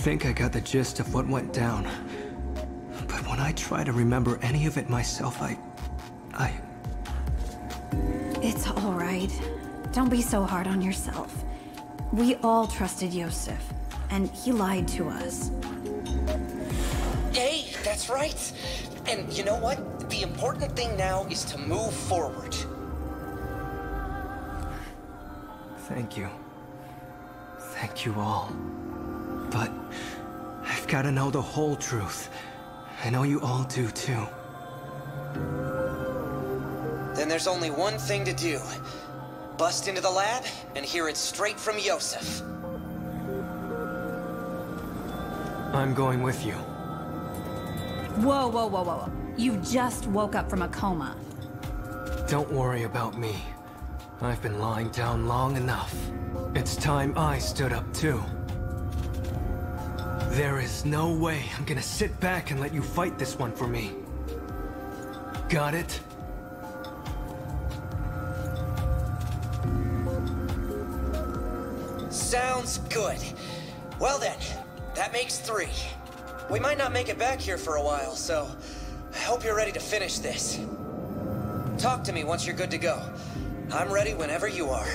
think I got the gist of what went down. But when I try to remember any of it myself, I... It's all right. Don't be so hard on yourself. We all trusted Yosef, and he lied to us. Hey, that's right. And you know what? The important thing now is to move forward. Thank you. Thank you all. But I've got to know the whole truth. I know you all do too. Then there's only one thing to do. Bust into the lab and hear it straight from Yosef. I'm going with you. Whoa, whoa, whoa, whoa. You just woke up from a coma. Don't worry about me. I've been lying down long enough. It's time I stood up too. There is no way I'm gonna sit back and let you fight this one for me. Got it? Sounds good. Well then, that makes 3. We might not make it back here for a while, so I hope you're ready to finish this. Talk to me once you're good to go. I'm ready whenever you are.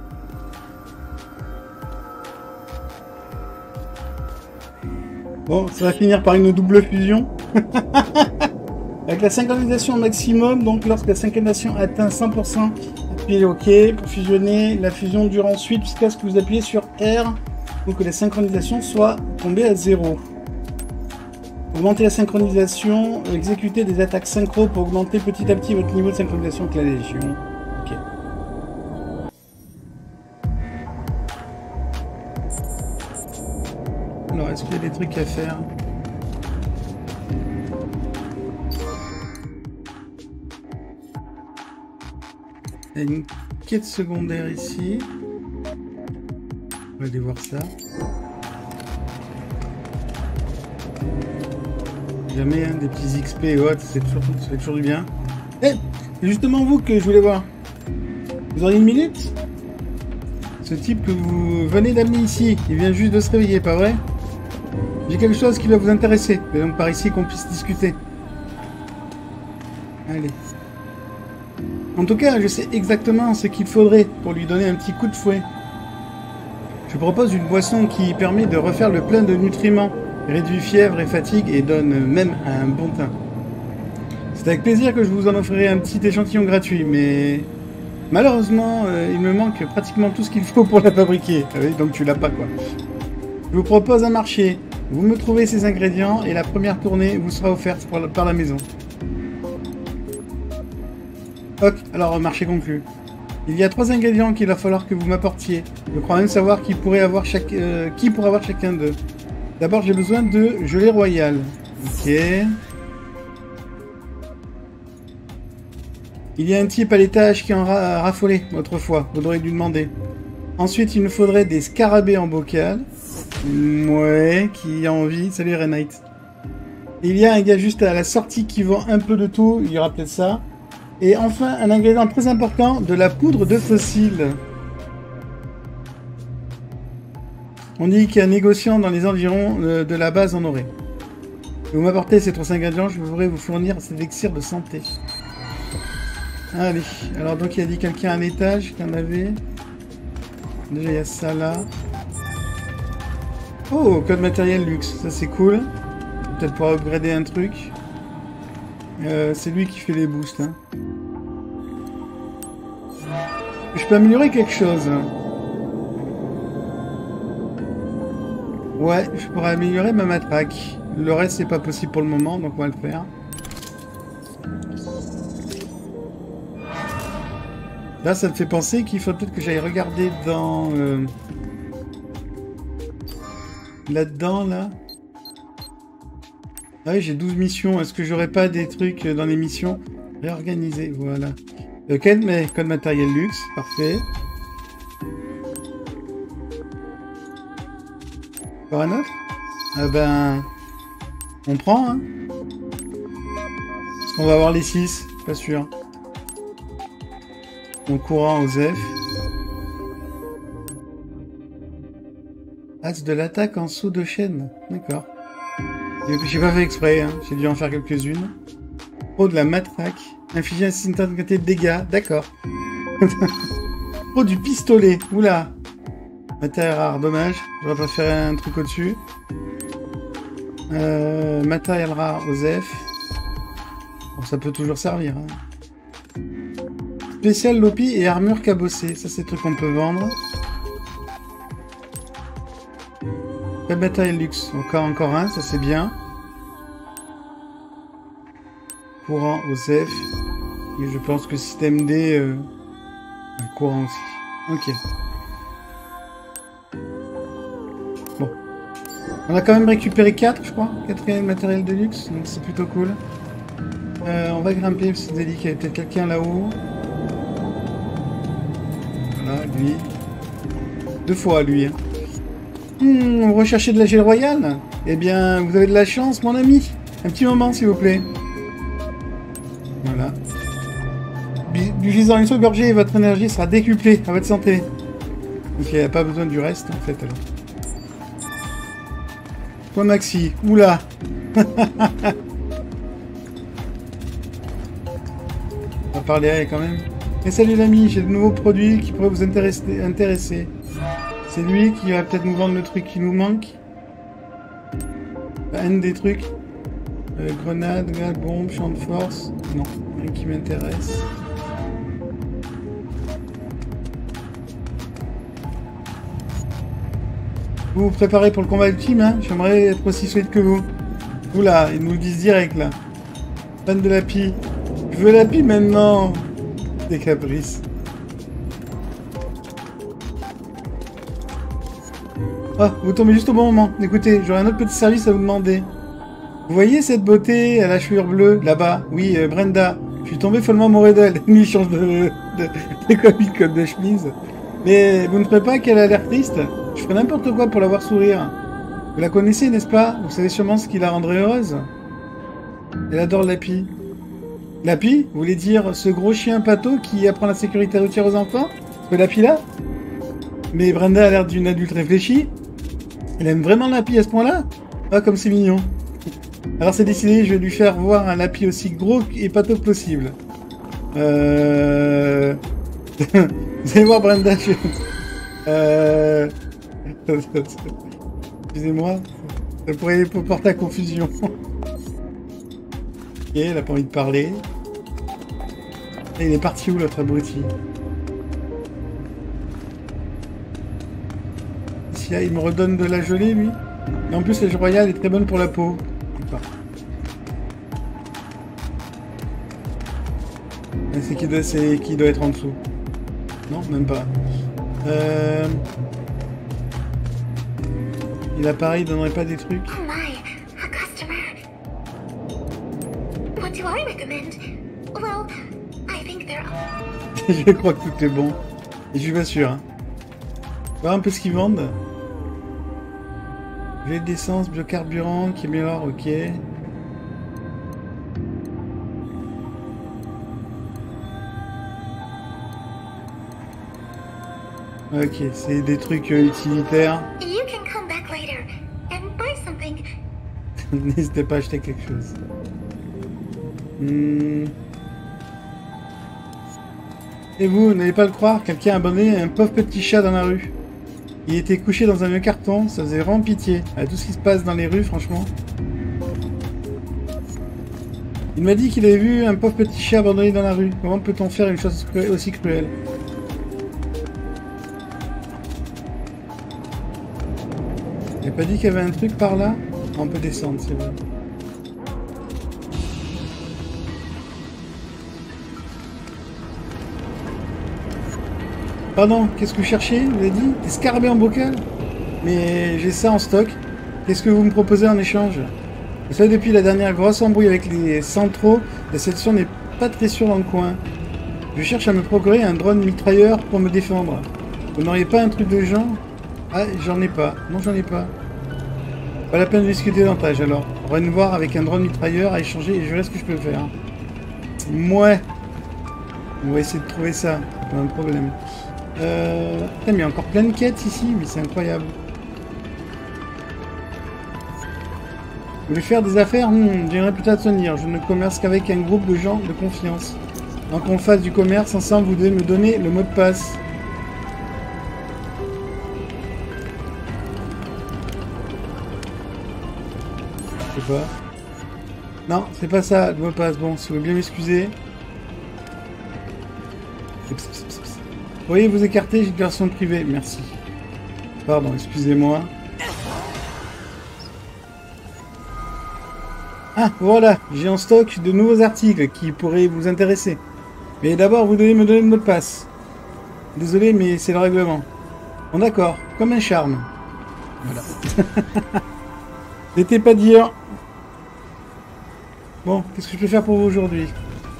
Bon, ça va finir par une double fusion. Avec la synchronisation maximum, donc lorsque la synchronisation atteint 100%, appuyez OK. Pour fusionner, la fusion dure ensuite jusqu'à ce que vous appuyez sur R pour que la synchronisation soit tombée à 0. Augmenter la synchronisation, exécuter des attaques synchro pour augmenter petit à petit votre niveau de synchronisation avec la Légion. OK. Alors, est-ce qu'il y a des trucs à faire? Il y a une quête secondaire ici. On va aller voir ça. Jamais hein, des petits XP et autres, ça fait toujours du bien. Eh, c'est justement vous que je voulais voir. Vous auriez une minute? Ce type que vous venez d'amener ici, il vient juste de se réveiller, pas vrai? J'ai quelque chose qui va vous intéresser. Et donc par ici qu'on puisse discuter. Allez. En tout cas, je sais exactement ce qu'il faudrait pour lui donner un petit coup de fouet. Je propose une boisson qui permet de refaire le plein de nutriments, réduit fièvre et fatigue et donne même un bon teint. C'est avec plaisir que je vous en offrirai un petit échantillon gratuit, mais malheureusement, il me manque pratiquement tout ce qu'il faut pour la fabriquer. Ah oui, donc tu l'as pas quoi. Je vous propose un marché. Vous me trouvez ces ingrédients et la première tournée vous sera offerte par la maison. Ok, alors marché conclu. Il y a 3 ingrédients qu'il va falloir que vous m'apportiez. Je crois même savoir qui pourrait avoir chacun d'eux. D'abord, j'ai besoin de gelée royale. Ok. Il y a un type à l'étage qui en a raffolé autrefois. Vous auriez dû demander. Ensuite, il nous faudrait des scarabées en bocal. Ouais, qui a envie. Salut Renate. Il y a un gars juste à la sortie qui vend un peu de tout. Il y aura peut-être ça. Et enfin, un ingrédient très important, de la poudre de fossile. On dit qu'il y a un négociant dans les environs de la base en aurait. Vous m'apportez ces 3 ingrédients, je pourrais vous fournir cet élixir de santé. Allez, alors donc il a dit quelqu'un à un étage qu'il y en avait. Déjà il y a ça là. Oh, code matériel luxe, ça c'est cool. Peut-être pouvoir upgrader un truc. C'est lui qui fait les boosts. Hein. Je peux améliorer quelque chose. Ouais, je pourrais améliorer ma matraque. Le reste, c'est pas possible pour le moment, donc on va le faire. Là, ça me fait penser qu'il faut peut-être que j'aille regarder dans... là-dedans, là. Ah oui, j'ai 12 missions. Est-ce que j'aurais pas des trucs dans les missions? Réorganiser, voilà. Code matériel luxe, parfait. Encore un autre? Ah ben... On prend, hein. Est-ce qu'on va avoir les 6? Pas sûr. Donc courant aux F. As de l'attaque en saut de chaîne. D'accord. J'ai pas fait exprès, hein. J'ai dû en faire quelques-unes. Pro de la matraque. Infliger un certain quantité de dégâts. D'accord. Pro du pistolet. Oula. Matériel rare, dommage. Je vais pas faire un truc au-dessus. Matériel rare, Osef. Bon, ça peut toujours servir. Hein. Spécial Lopi et armure cabossée. Ça, c'est des trucs qu'on peut vendre. Matériel luxe. Encore un, ça c'est bien. Courant, Osef. Et je pense que système D... courant aussi. Ok. Bon. On a quand même récupéré 4, je crois. 4e matériel de luxe, donc c'est plutôt cool. On va grimper, c'est délicat. Il y a peut-être quelqu'un là-haut. Voilà, lui. 2 fois, lui. Hein. Vous recherchez de la gel royale? Eh bien, vous avez de la chance, mon ami. Un petit moment, s'il vous plaît. Voilà. Buvez-en une seule gorgée et votre énergie sera décuplée à votre santé. Donc, il n'y a pas besoin du reste, en fait, alors. Toi, Maxi. Oula. On va parler à elle, quand même. Et salut, l'ami. J'ai de nouveaux produits qui pourraient vous intéresser. C'est lui qui va peut-être nous vendre le truc qui nous manque. Un des trucs. Grenade, bombe, champ de force. Non, rien qui m'intéresse. Vous vous préparez pour le combat ultime, hein? J'aimerais être aussi solide que vous. Oula, ils nous le disent direct, là. Fan de l'API. Je veux l'API maintenant. Des caprices. Oh, vous tombez juste au bon moment. Écoutez, j'aurais un autre petit service à vous demander. Vous voyez cette beauté à la chevelure bleue, là-bas? Oui, Brenda. Je suis tombé follement amoureux d'elle. Lui, il change de code de chemise. Mais vous ne trouvez pas qu'elle a l'air triste? Je ferais n'importe quoi pour la voir sourire. Vous la connaissez, n'est-ce pas? Vous savez sûrement ce qui la rendrait heureuse. Elle adore Lapi. Lapi? Vous voulez dire ce gros chien pâteau qui apprend la sécurité routière aux enfants? Ce Lapi là? Mais Brenda a l'air d'une adulte réfléchie. Elle aime vraiment Lapi à ce point-là? Ah, comme c'est mignon. Alors c'est décidé, je vais lui faire voir un Lapi aussi gros et pâteau que possible. Vous allez voir Brenda. Excusez-moi, ça pourrait porter à confusion. Ok, elle a pas envie de parler. Et il est parti où l'autre abruti? Si il me redonne de la gelée lui. Et en plus la gelée royale est très bonne pour la peau. C'est qui doit être en dessous. Non, même pas. Et l'appareil donnerait pas des trucs. Oh my, a customer. What do I recommend? Well, I think they're all... Je crois que tout est bon. Et je suis pas sûr. Hein. Voir un peu ce qu'ils vendent. Jet d'essence, biocarburant, qui améliore, ok. Ok, c'est des trucs utilitaires. You can come back later and buy something. N'hésitez pas à acheter quelque chose. Et vous n'allez pas le croire, quelqu'un a abandonné un pauvre petit chat dans la rue. Il était couché dans un vieux carton, ça faisait vraiment pitié. Avec tout ce qui se passe dans les rues, franchement. Il m'a dit qu'il avait vu un pauvre petit chat abandonné dans la rue. Comment peut-on faire une chose aussi cruelle? Il n'a pas dit qu'il y avait un truc par là? On peut descendre, c'est vrai. Pardon, qu'est-ce que vous cherchez? Vous avez dit? Des scarabées en bocal? Mais j'ai ça en stock. Qu'est-ce que vous me proposez en échange? Vous savez, depuis la dernière grosse embrouille avec les centraux, la situation n'est pas très sûre dans le coin. Je cherche à me procurer un drone mitrailleur pour me défendre. Vous n'auriez pas un truc de genre? Ah, j'en ai pas. Non, j'en ai pas. Pas la peine de discuter davantage alors. On va nous voir avec un drone mitrailleur à échanger et je verrai ce que je peux faire. Mouais. On va essayer de trouver ça. Pas un problème. Putain, mais il y a encore plein de quêtes ici, mais c'est incroyable. Vous voulez faire des affaires? J'aimerais peut-être tenir. Je ne commerce qu'avec un groupe de gens de confiance. Donc qu'on fasse du commerce ensemble, vous devez me donner le mot de passe. Je sais pas. Non, c'est pas ça, le mot de passe. Bon, si vous voulez bien m'excuser. Veuillez vous écarter, j'ai une version privée. Merci. Pardon, excusez-moi. Ah, voilà, j'ai en stock de nouveaux articles qui pourraient vous intéresser. Mais d'abord, vous devez me donner le mot de passe. Désolé, mais c'est le règlement. Bon, d'accord, comme un charme. Voilà. C'était pas dire. Bon, qu'est-ce que je peux faire pour vous aujourd'hui?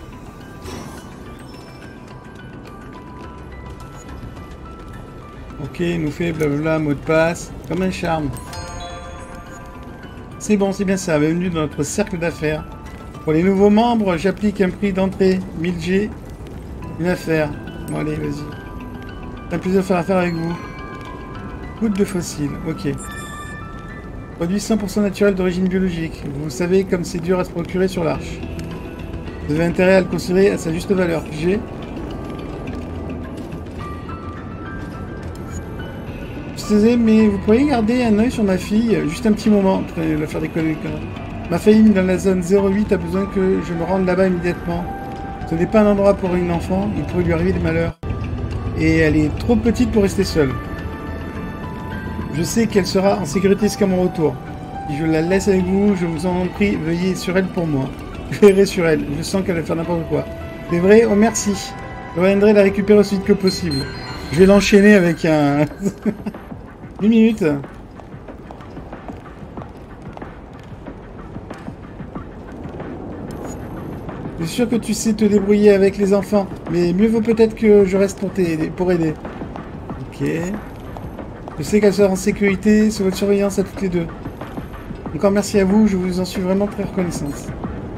Ok, il nous fait blablabla, mot de passe, comme un charme. C'est bon, c'est bien ça, bienvenue dans notre cercle d'affaires. Pour les nouveaux membres, j'applique un prix d'entrée, 1000 G, une affaire. Bon allez, vas-y. C'est un plaisir de faire affaire avec vous. Goutte de fossiles, ok. Produit 100% naturel d'origine biologique. Vous savez comme c'est dur à se procurer sur l'Arche. Vous avez intérêt à le considérer à sa juste valeur. G. Mais vous pourriez garder un œil sur ma fille, juste un petit moment, pour la faire décoller. Ma famille dans la zone 08 a besoin que je me rende là-bas immédiatement. Ce n'est pas un endroit pour une enfant, il pourrait lui arriver des malheurs. Et elle est trop petite pour rester seule. Je sais qu'elle sera en sécurité jusqu'à mon retour. Si je la laisse avec vous, je vous en prie, veuillez sur elle pour moi. Je verrai sur elle, je sens qu'elle va faire n'importe quoi. C'est vrai? Oh merci. Je reviendrai la récupérer aussi vite que possible. Je vais l'enchaîner avec un... 1 minute. Je suis sûr que tu sais te débrouiller avec les enfants, mais mieux vaut peut-être que je reste pour aider. Ok. Je sais qu'elle sera en sécurité sous votre surveillance à toutes les deux. Encore merci à vous, je vous en suis vraiment très reconnaissante.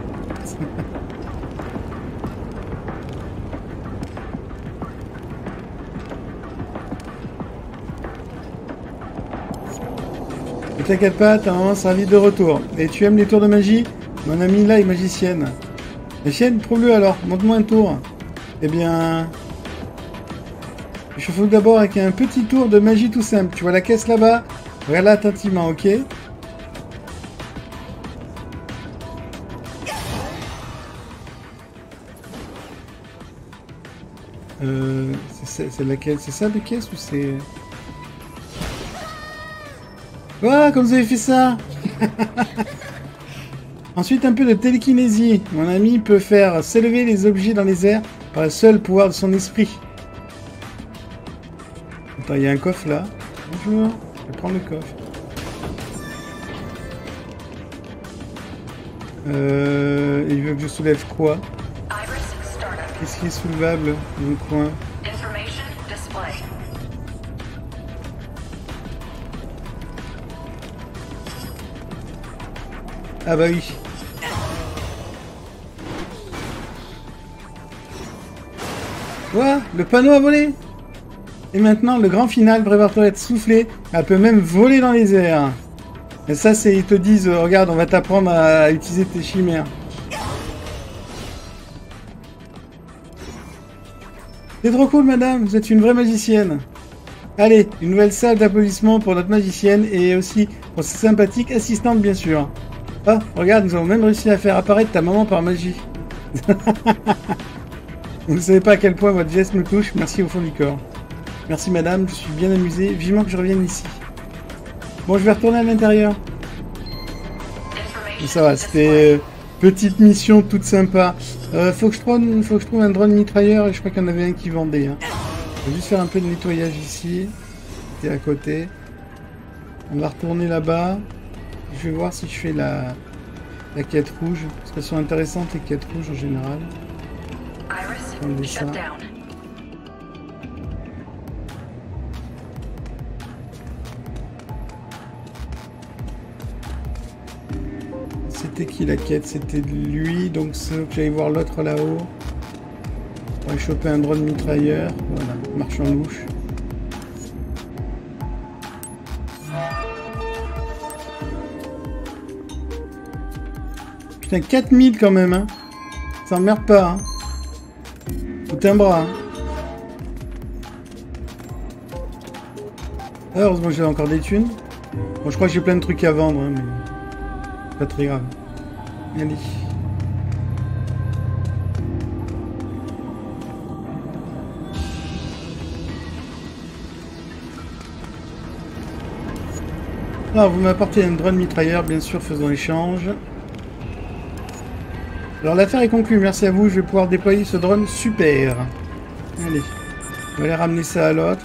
Ne t'inquiète pas, ta maman sera vite de retour. Et tu aimes les tours de magie? Mon amie là est magicienne. Magicienne, prouve-le alors, montre-moi un tour. Eh bien... Je fais d'abord avec un petit tour de magie tout simple. Tu vois la caisse là-bas? Regarde-la attentivement, ok? C'est laquelle? C'est ça la caisse ou c'est... Ah, comme vous avez fait ça. Ensuite, un peu de télékinésie. Mon ami peut faire s'élever les objets dans les airs par le seul pouvoir de son esprit. Attends, il y a un coffre là. Bonjour, je vais prendre le coffre. Il veut que je soulève quoi? Qu'est-ce qui est soulevable dans le coin? Ah bah oui. Quoi? Le panneau a volé? Et maintenant, le grand final, prépare-toi à être soufflé. Elle peut même voler dans les airs. Et ça, c'est, ils te disent, regarde, on va t'apprendre à utiliser tes chimères. C'est trop cool, madame. Vous êtes une vraie magicienne. Allez, une nouvelle salle d'applaudissements pour notre magicienne et aussi pour sa sympathique assistante, bien sûr. Oh, regarde, nous avons même réussi à faire apparaître ta maman par magie. Vous ne savez pas à quel point votre geste me touche. Merci au fond du corps. Merci madame, je suis bien amusé. Vivement que je revienne ici. Bon, je vais retourner à l'intérieur. Ça va, c'était petite mission toute sympa. Faut que je trouve un drone mitrailleur et je crois qu'il y en avait un qui vendait. Hein. Je vais juste faire un peu de nettoyage ici. C'était à côté. On va retourner là-bas. Je vais voir si je fais la quête rouge. Parce qu'elles sont intéressantes les quêtes rouges en général. Attendez ça. C'était qui la quête? C'était lui, donc j'allais voir l'autre là-haut. On va choper un drone mitrailleur. Voilà, marche en louche. Putain, 4000 quand même, hein. Ça emmerde pas, hein. Tout un bras, hein. Ah, heureusement que j'ai encore des thunes. Bon, je crois que j'ai plein de trucs à vendre, hein, mais... pas très grave. Allez. Alors, vous m'apportez un drone mitrailleur, bien sûr, faisons l'échange. Alors, l'affaire est conclue, merci à vous, je vais pouvoir déployer ce drone super. Allez, on va aller ramener ça à l'autre.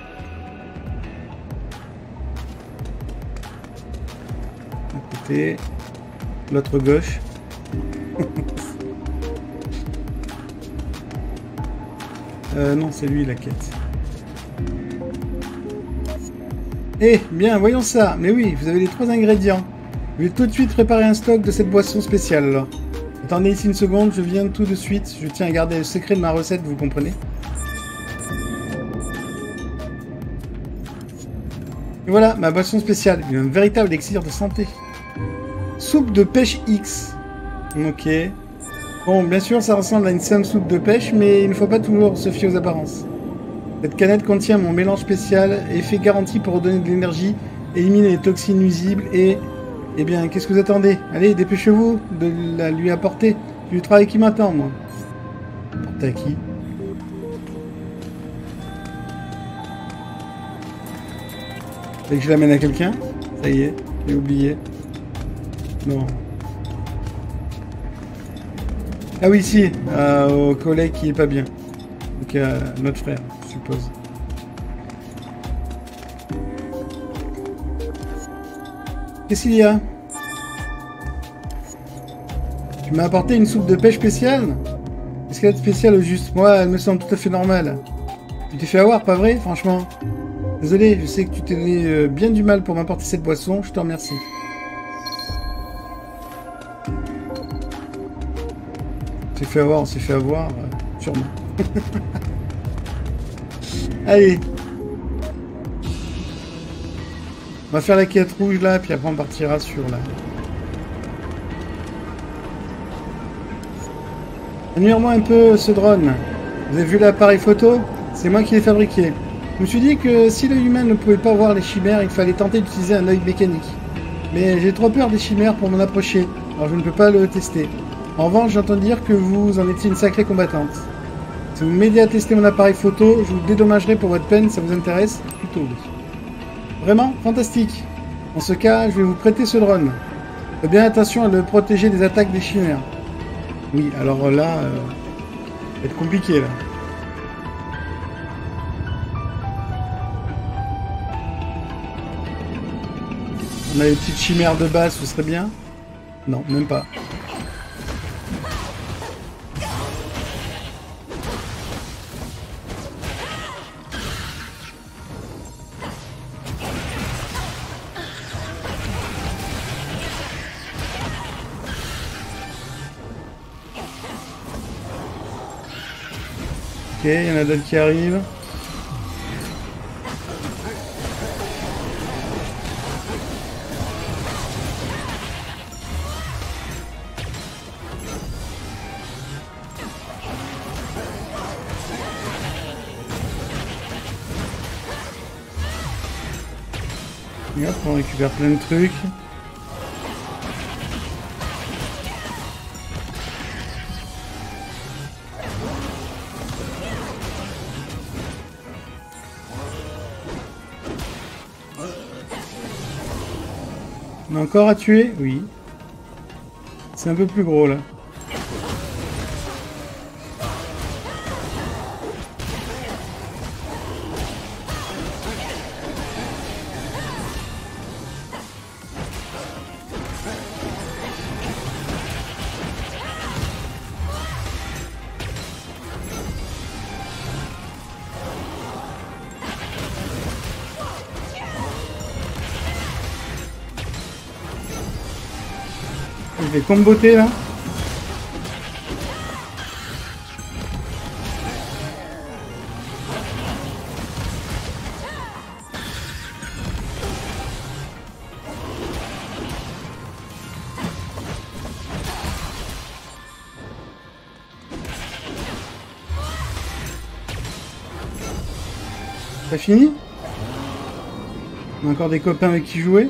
À côté, l'autre gauche. Non, c'est lui la quête. Eh, bien, voyons ça. Mais oui, vous avez les 3 ingrédients. Je vais tout de suite préparer un stock de cette boisson spéciale, alors. Attendez ici une seconde, je viens tout de suite. Je tiens à garder le secret de ma recette, vous comprenez? Et voilà, ma boisson spéciale. Un véritable élixir de santé. Soupe de pêche X. Ok. Bon, bien sûr, ça ressemble à une simple soupe de pêche, mais il ne faut pas toujours se fier aux apparences. Cette canette contient mon mélange spécial, effet garanti pour redonner de l'énergie, éliminer les toxines nuisibles et... Eh bien, qu'est-ce que vous attendez? Allez, dépêchez-vous de la lui apporter. J'ai du travail qui m'attend, moi. Apporter à qui? Fait que je l'amène à quelqu'un? Ça y est, j'ai oublié. Non. Ah oui, si, au collègue qui est pas bien. Donc, notre frère, je suppose. Qu'est-ce qu'il y a? Tu m'as apporté une soupe de pêche spéciale? Qu'est-ce qu'elle est spéciale au juste? Moi, elle me semble tout à fait normale. Tu t'es fait avoir, pas vrai? Franchement. Désolé, je sais que tu t'es donné bien du mal pour m'apporter cette boisson. Je te remercie. On s'est fait avoir, sûrement. Allez. On va faire la quête rouge là, puis après on partira sur la... Admire-moi un peu ce drone. Vous avez vu l'appareil photo? C'est moi qui l'ai fabriqué. Je me suis dit que si l'œil humain ne pouvait pas voir les chimères, il fallait tenter d'utiliser un œil mécanique. Mais j'ai trop peur des chimères pour m'en approcher, alors je ne peux pas le tester. En revanche, j'entends dire que vous en étiez une sacrée combattante. Si vous m'aidez à tester mon appareil photo, je vous dédommagerai pour votre peine, ça vous intéresse? Plutôt oui. Vraiment? Fantastique. En ce cas, je vais vous prêter ce drone. Faites bien attention à le protéger des attaques des chimères. Oui, alors là, ça va être compliqué là. On a les petites chimères de base, ce serait bien? Non, même pas. Ok, il y en a d'autres qui arrivent. Et hop, on récupère plein de trucs. On a encore à tuer? Oui. C'est un peu plus gros là. Je vais comboter là. T'as fini? On a encore des copains avec qui jouer?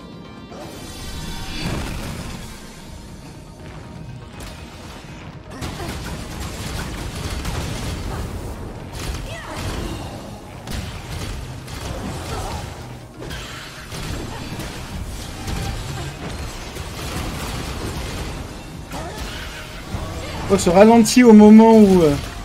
Oh, ce ralenti au moment où...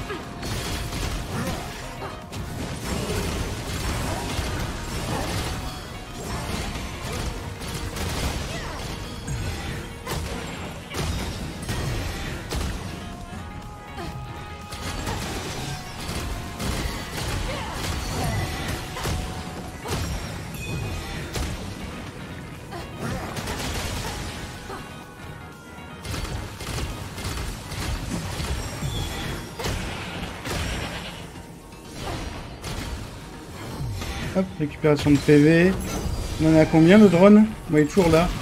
Hop, récupération de PV. On en a combien le drone? Bon, il est toujours là.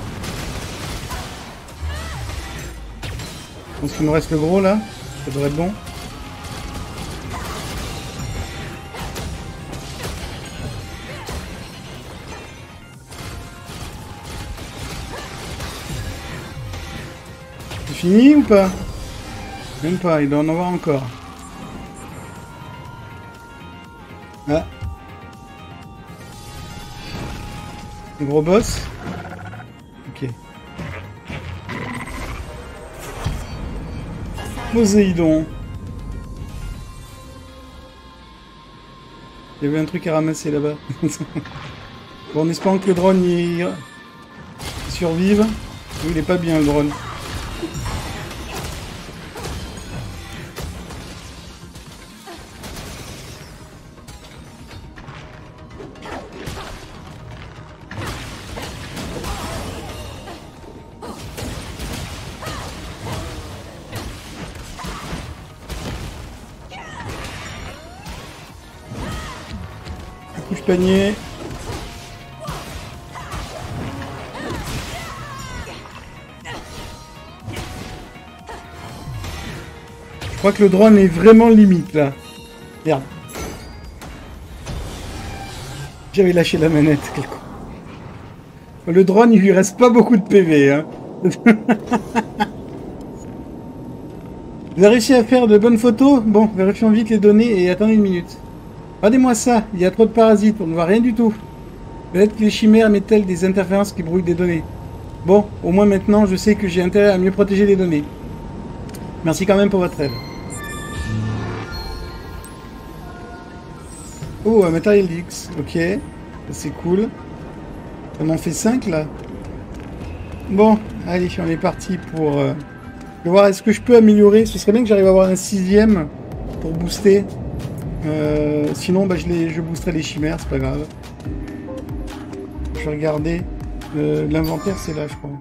Je pense qu'il nous reste le gros là. Ça devrait être bon. C'est fini ou pas? Même pas, il doit en avoir encore. Ah. Le gros boss. Ok. Poséidon. Il y avait un truc à ramasser là-bas. Bon, en espérant que le drone il survive. Oui, il est pas bien le drone. Panier. Je crois que le drone est vraiment limite là. Merde. J'avais lâché la manette. Le drone, il lui reste pas beaucoup de PV. Hein. Vous avez réussi à faire de bonnes photos? Bon, vérifions vite les données et attendez une minute. Regardez-moi ça, il y a trop de parasites, on ne voit rien du tout. Peut-être que les chimères mettent-elles des interférences qui brouillent des données. Bon, au moins maintenant, je sais que j'ai intérêt à mieux protéger les données. Merci quand même pour votre aide. Oh, un matériel X, ok. C'est cool. Ça m'en fait 5 là. Bon, allez, on est parti pour... Je vais voir, est-ce que je peux améliorer? Ce serait bien que j'arrive à avoir un 6ème pour booster. Sinon bah, je boosterai les chimères, c'est pas grave. Je vais regarder. L'inventaire c'est là je crois.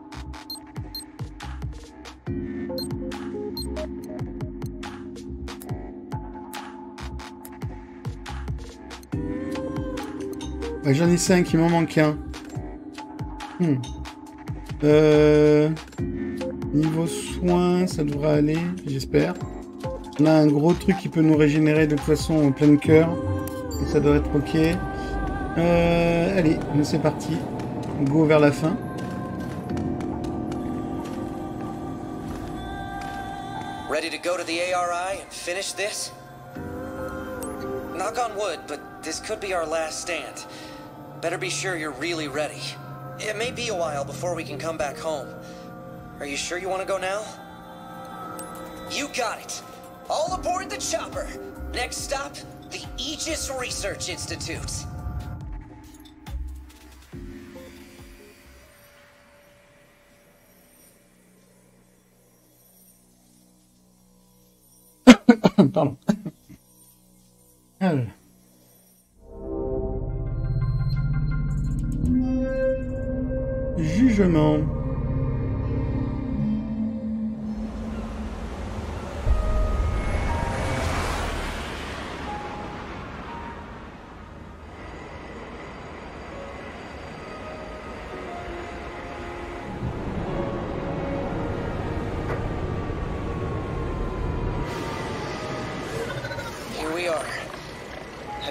Bah, j'en ai 5, il m'en manque un. Niveau soins, ça devrait aller, j'espère. On a un gros truc qui peut nous régénérer de toute façon en plein cœur. Et ça doit être ok. Allez, c'est parti. Go vers la fin. Ready to go to the ARI and finish this? Knock on wood, but this could be our last stand. Better be sure you're really ready. It may be a while before we can come back home. Are you sure you want to go now? You got it. All aboard the chopper. Next stop, the Aegis Research Institute. Pardon. Alors. Jugement.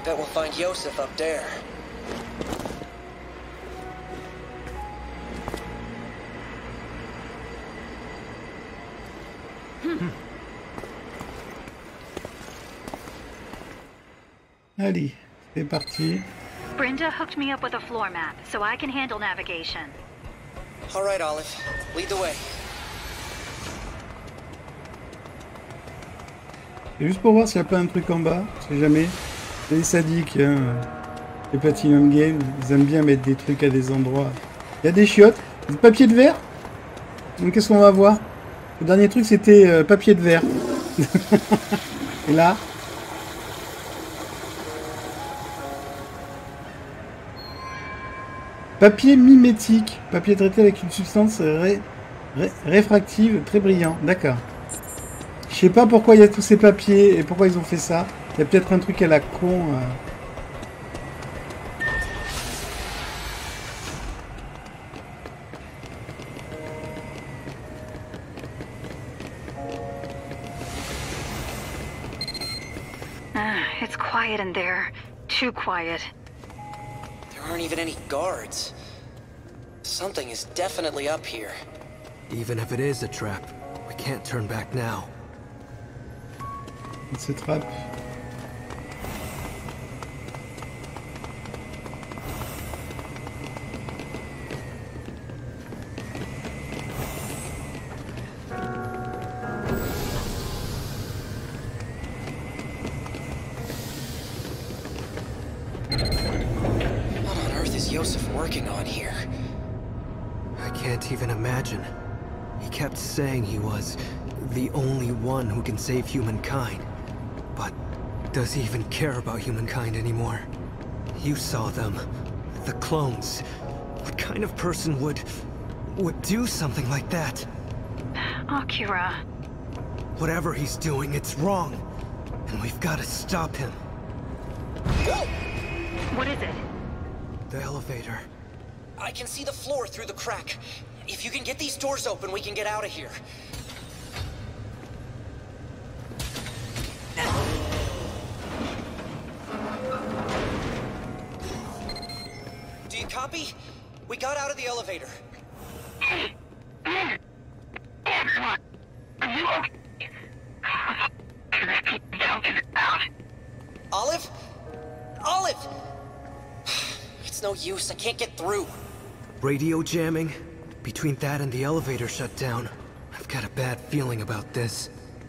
bet we'll find Yosef up there. Allez, c'est parti. Brenda hooked me up with a floor map, so I can handle navigation. All right, Olive. Lead the way. C'est juste pour voir s'il n'y a pas un truc en bas, on sait jamais. C'est les sadiques, hein. Les Platinum Games, ils aiment bien mettre des trucs à des endroits. Il y a des chiottes, du papier de verre. Donc qu'est-ce qu'on va voir? Le dernier truc c'était papier de verre. Et là? Papier mimétique, papier traité avec une substance réfractive très brillant. D'accord. Je sais pas pourquoi il y a tous ces papiers et pourquoi ils ont fait ça. Il y a peut-être un truc à la con. It's quiet in there. Too quiet. There aren't even any guards. Something is definitely up here. Even if it is a trap, we can't turn back now. Il se trappe. What on earth is Yosef working on here? I can't even imagine. He kept saying he was the only one who can save humankind. But does he even care about humankind anymore? You saw them. The clones. What kind of person would do something like that? Akira. Whatever he's doing, it's wrong. And we've got to stop him. What is it? The elevator. I can see the floor through the crack. If you can get these doors open, we can get out of here. Do you copy? We got out of the elevator. Olive? Olive! It's no use, I can't get through. Radio jamming? Between that and the elevator shutdown, I've got a bad feeling about this.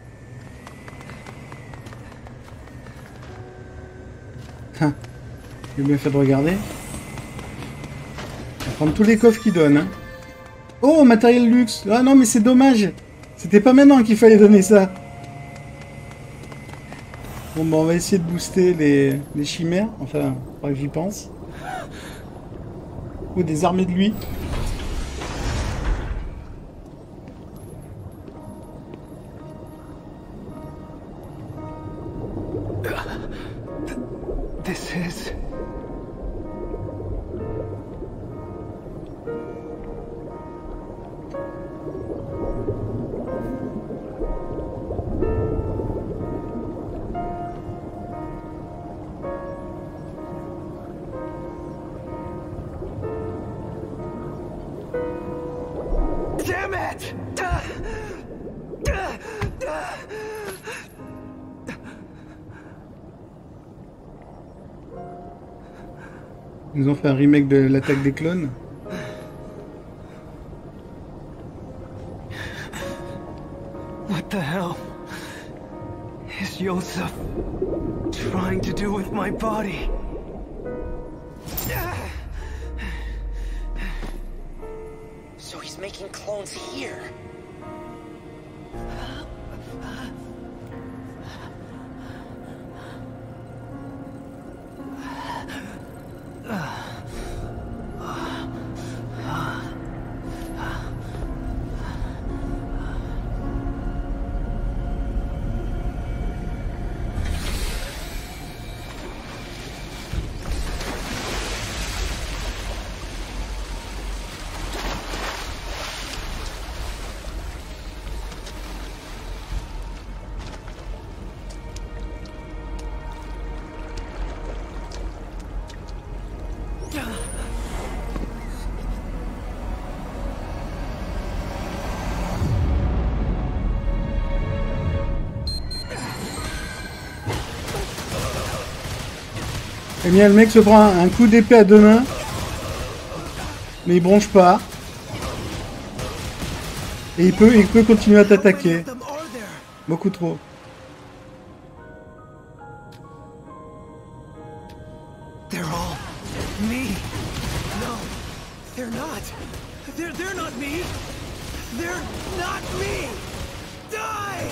J'ai bien fait de regarder. On va prendre tous les coffres qu'ils donnent. Hein. Oh, matériel luxe. Ah non, mais c'est dommage. C'était pas maintenant qu'il fallait donner ça. Bon, bah on va essayer de booster les chimères. Enfin, faudrait que j'y pense. Ou des armées de lui. This is... Damn it! Ils nous ont fait un remake de l'attaque des clones. What the hell is Yosef trying to do with my body? So he's making clones here. Et bien le mec se prend un coup d'épée à deux mains. Mais il bronche pas. Et il peut continuer à t'attaquer. Beaucoup trop. They're all me. No, they're not. They're not me. They're not me. Die!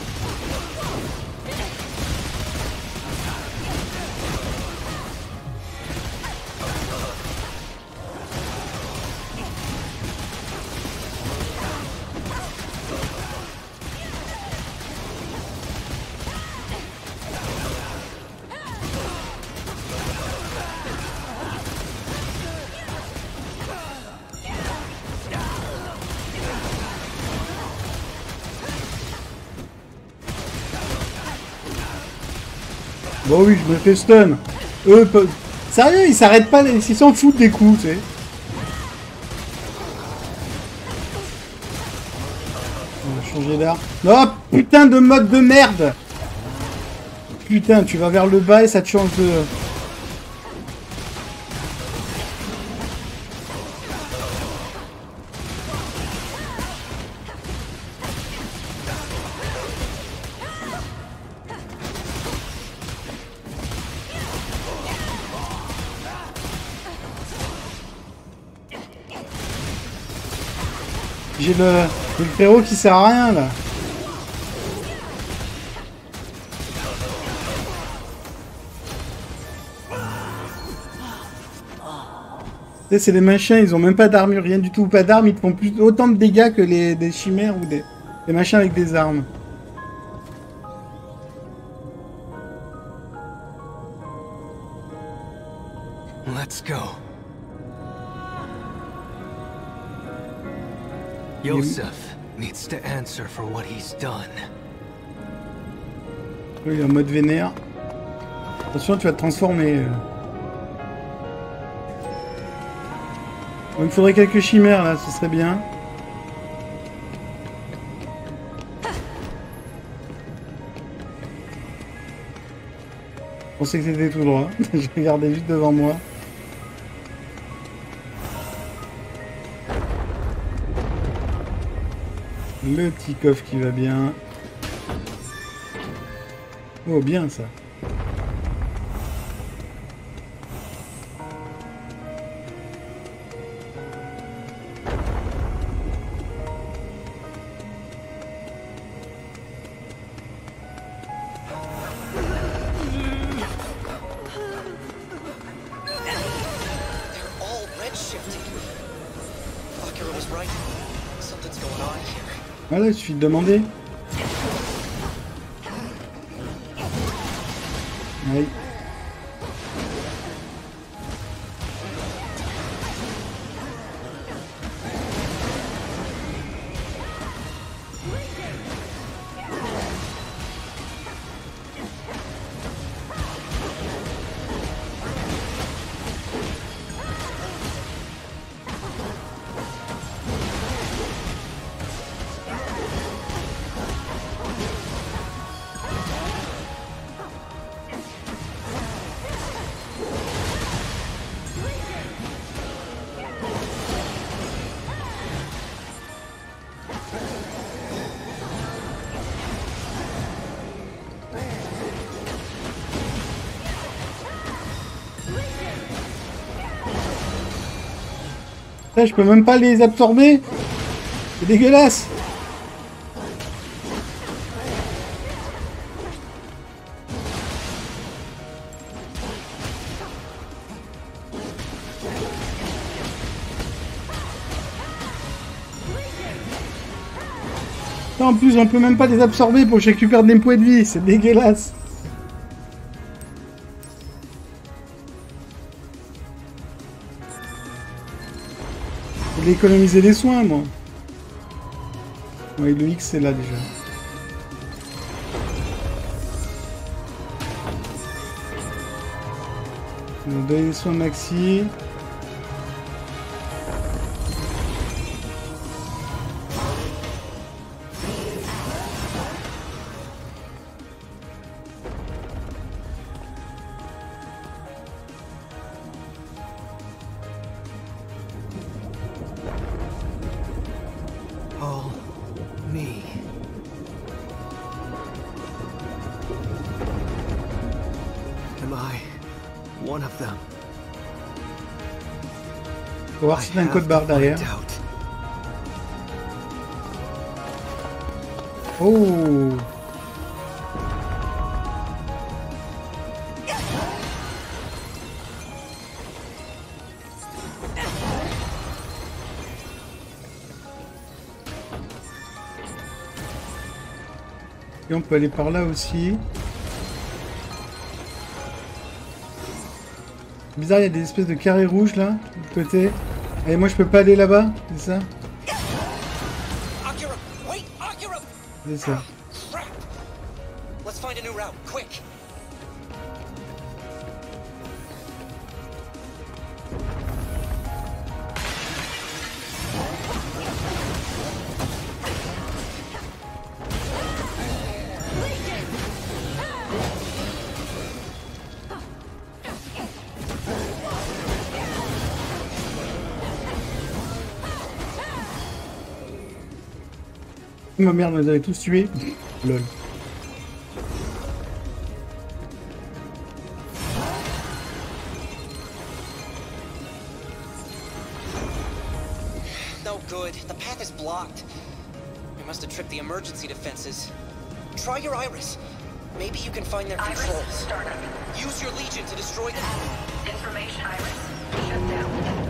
Bon oui, je me fais stun. Eux, sérieux, ils s'arrêtent pas, ils s'en foutent des coups, tu sais. On va changer d'arme. Oh, putain de mode de merde. Putain, tu vas vers le bas et ça te change de... J'ai le frérot qui sert à rien là. Tu sais, c'est les machins, ils ont même pas d'armure, rien du tout, pas d'armes, ils te font plus autant de dégâts que des chimères ou des machins avec des armes. Let's go. Yosef needs to answer for what he's done. Oui, il est en mode vénère. Attention, tu vas te transformer. Il me faudrait quelques chimères là, ce serait bien. Je pensais que c'était tout droit. Je regardais juste devant moi. Le petit coffre qui va bien. Oh, bien ça. Voilà, il suffit de demander. Oui. Là, je peux même pas les absorber. C'est dégueulasse. En plus, on peut même pas les absorber pour que je récupère des points de vie. C'est dégueulasse. Je vais économiser les soins, moi. Oui, le X, c'est là, déjà. On va donner les soins maxi. all me. Am I one of them? On va voir si c'est un code barre derrière. Doubt. Oh. Et on peut aller par là aussi. Bizarre, il y a des espèces de carrés rouges là, de côté. Et moi je peux pas aller là-bas, c'est ça? Akira, wait, Akira! C'est ça. Crap! Let's find a new route, quick! Ma merde, vous avez tous tué. Lol. No good. The path is blocked. We must have tripped the emergency defenses. Try your iris. Maybe you can find their controls. Use your Legion to destroy them. Information iris. Shut down.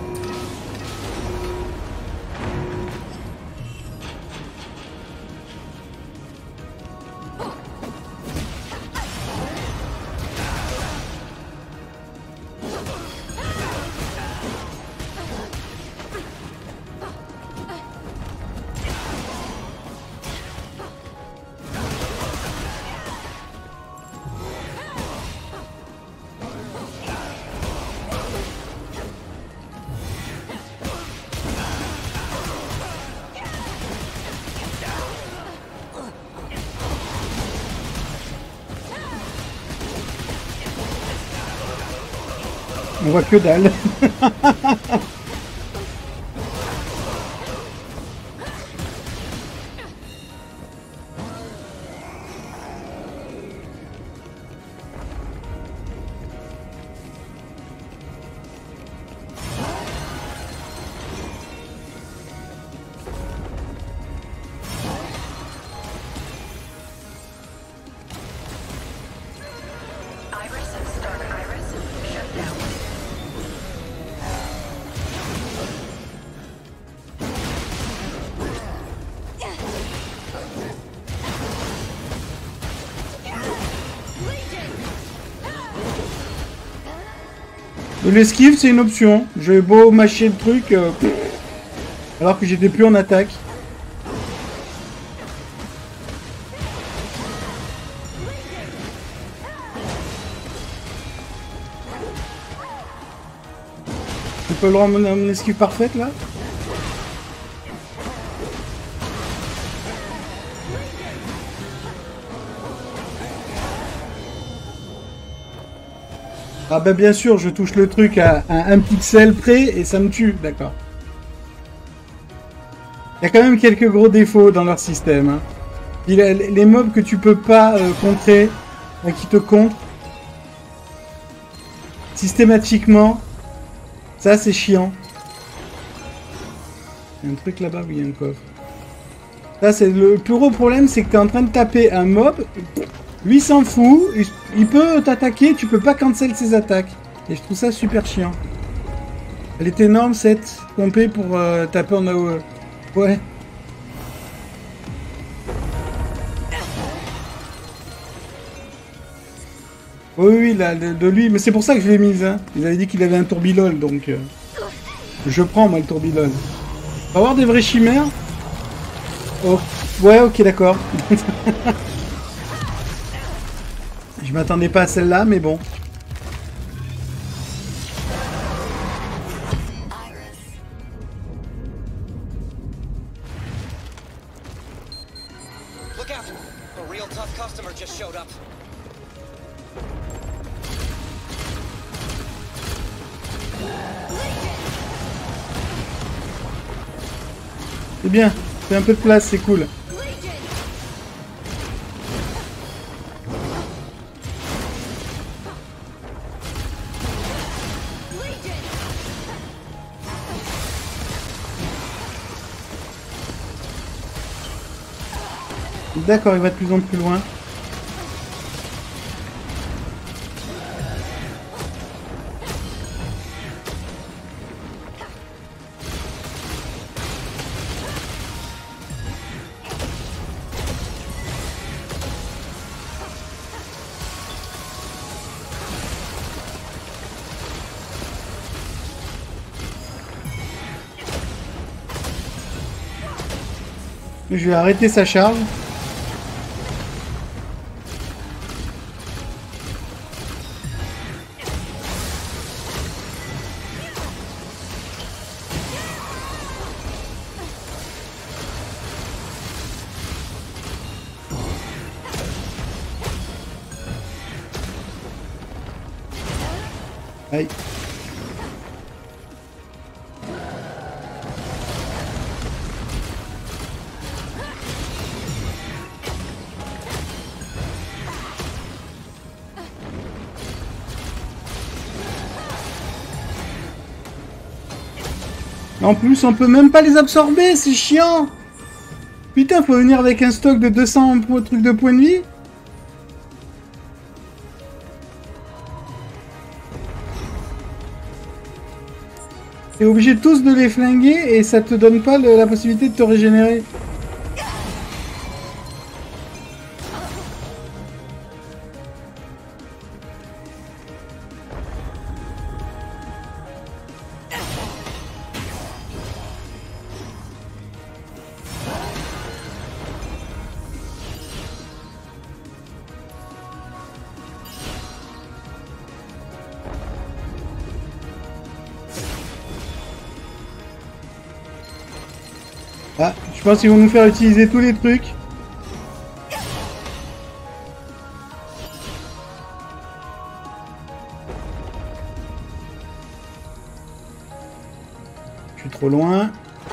On voit que dalle. Iris and starter iris. Shut down. L'esquive c'est une option. J'ai beau mâcher le truc alors que j'étais plus en attaque. Tu peux le rendre mon esquive parfaite là? Ah bah bien sûr, je touche le truc à un pixel près et ça me tue, d'accord. Il y a quand même quelques gros défauts dans leur système. Hein. Les mobs que tu peux pas contrer, qui te contrent, systématiquement, ça c'est chiant. Il y a un truc là-bas où il y a un coffre. Ça c'est le plus gros problème, c'est que tu es en train de taper un mob. Lui s'en fout, il peut t'attaquer, tu peux pas cancel ses attaques. Et je trouve ça super chiant. Elle est énorme cette pompée pour taper en AOE. Ouais. Oui, oui, là, de lui, mais c'est pour ça que je l'ai mise. Hein. Ils avaient dit qu'il avait un tourbilol, donc... je prends, moi, le tourbilol. On va avoir des vraies chimères. Oh, ouais, ok, d'accord. Je m'attendais pas à celle-là, mais bon. Look out! A real tough customer just showed up. C'est bien. fait un peu de place, c'est cool. D'accord, il va de plus en plus loin. Je vais arrêter sa charge. Aïe. En plus, on peut même pas les absorber, c'est chiant. Putain, faut venir avec un stock de 200 trucs de points de vie. T'es obligé tous de les flinguer et ça te donne pas la possibilité de te régénérer. Ah, je pense qu'ils vont nous faire utiliser tous les trucs. Je suis trop loin.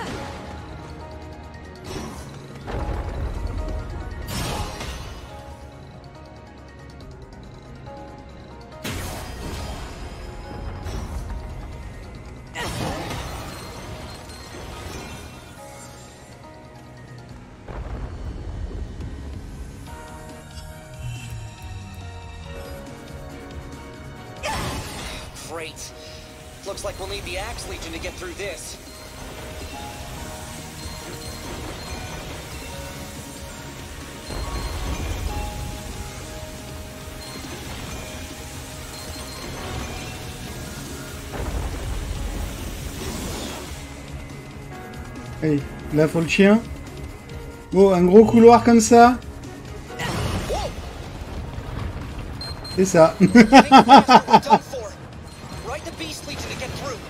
Great. Looks like we'll need the Axe Legion to get through this. Allez, là faut le chien. Oh, un gros couloir comme ça. C'est ça. Ride the Beast Legion to get through.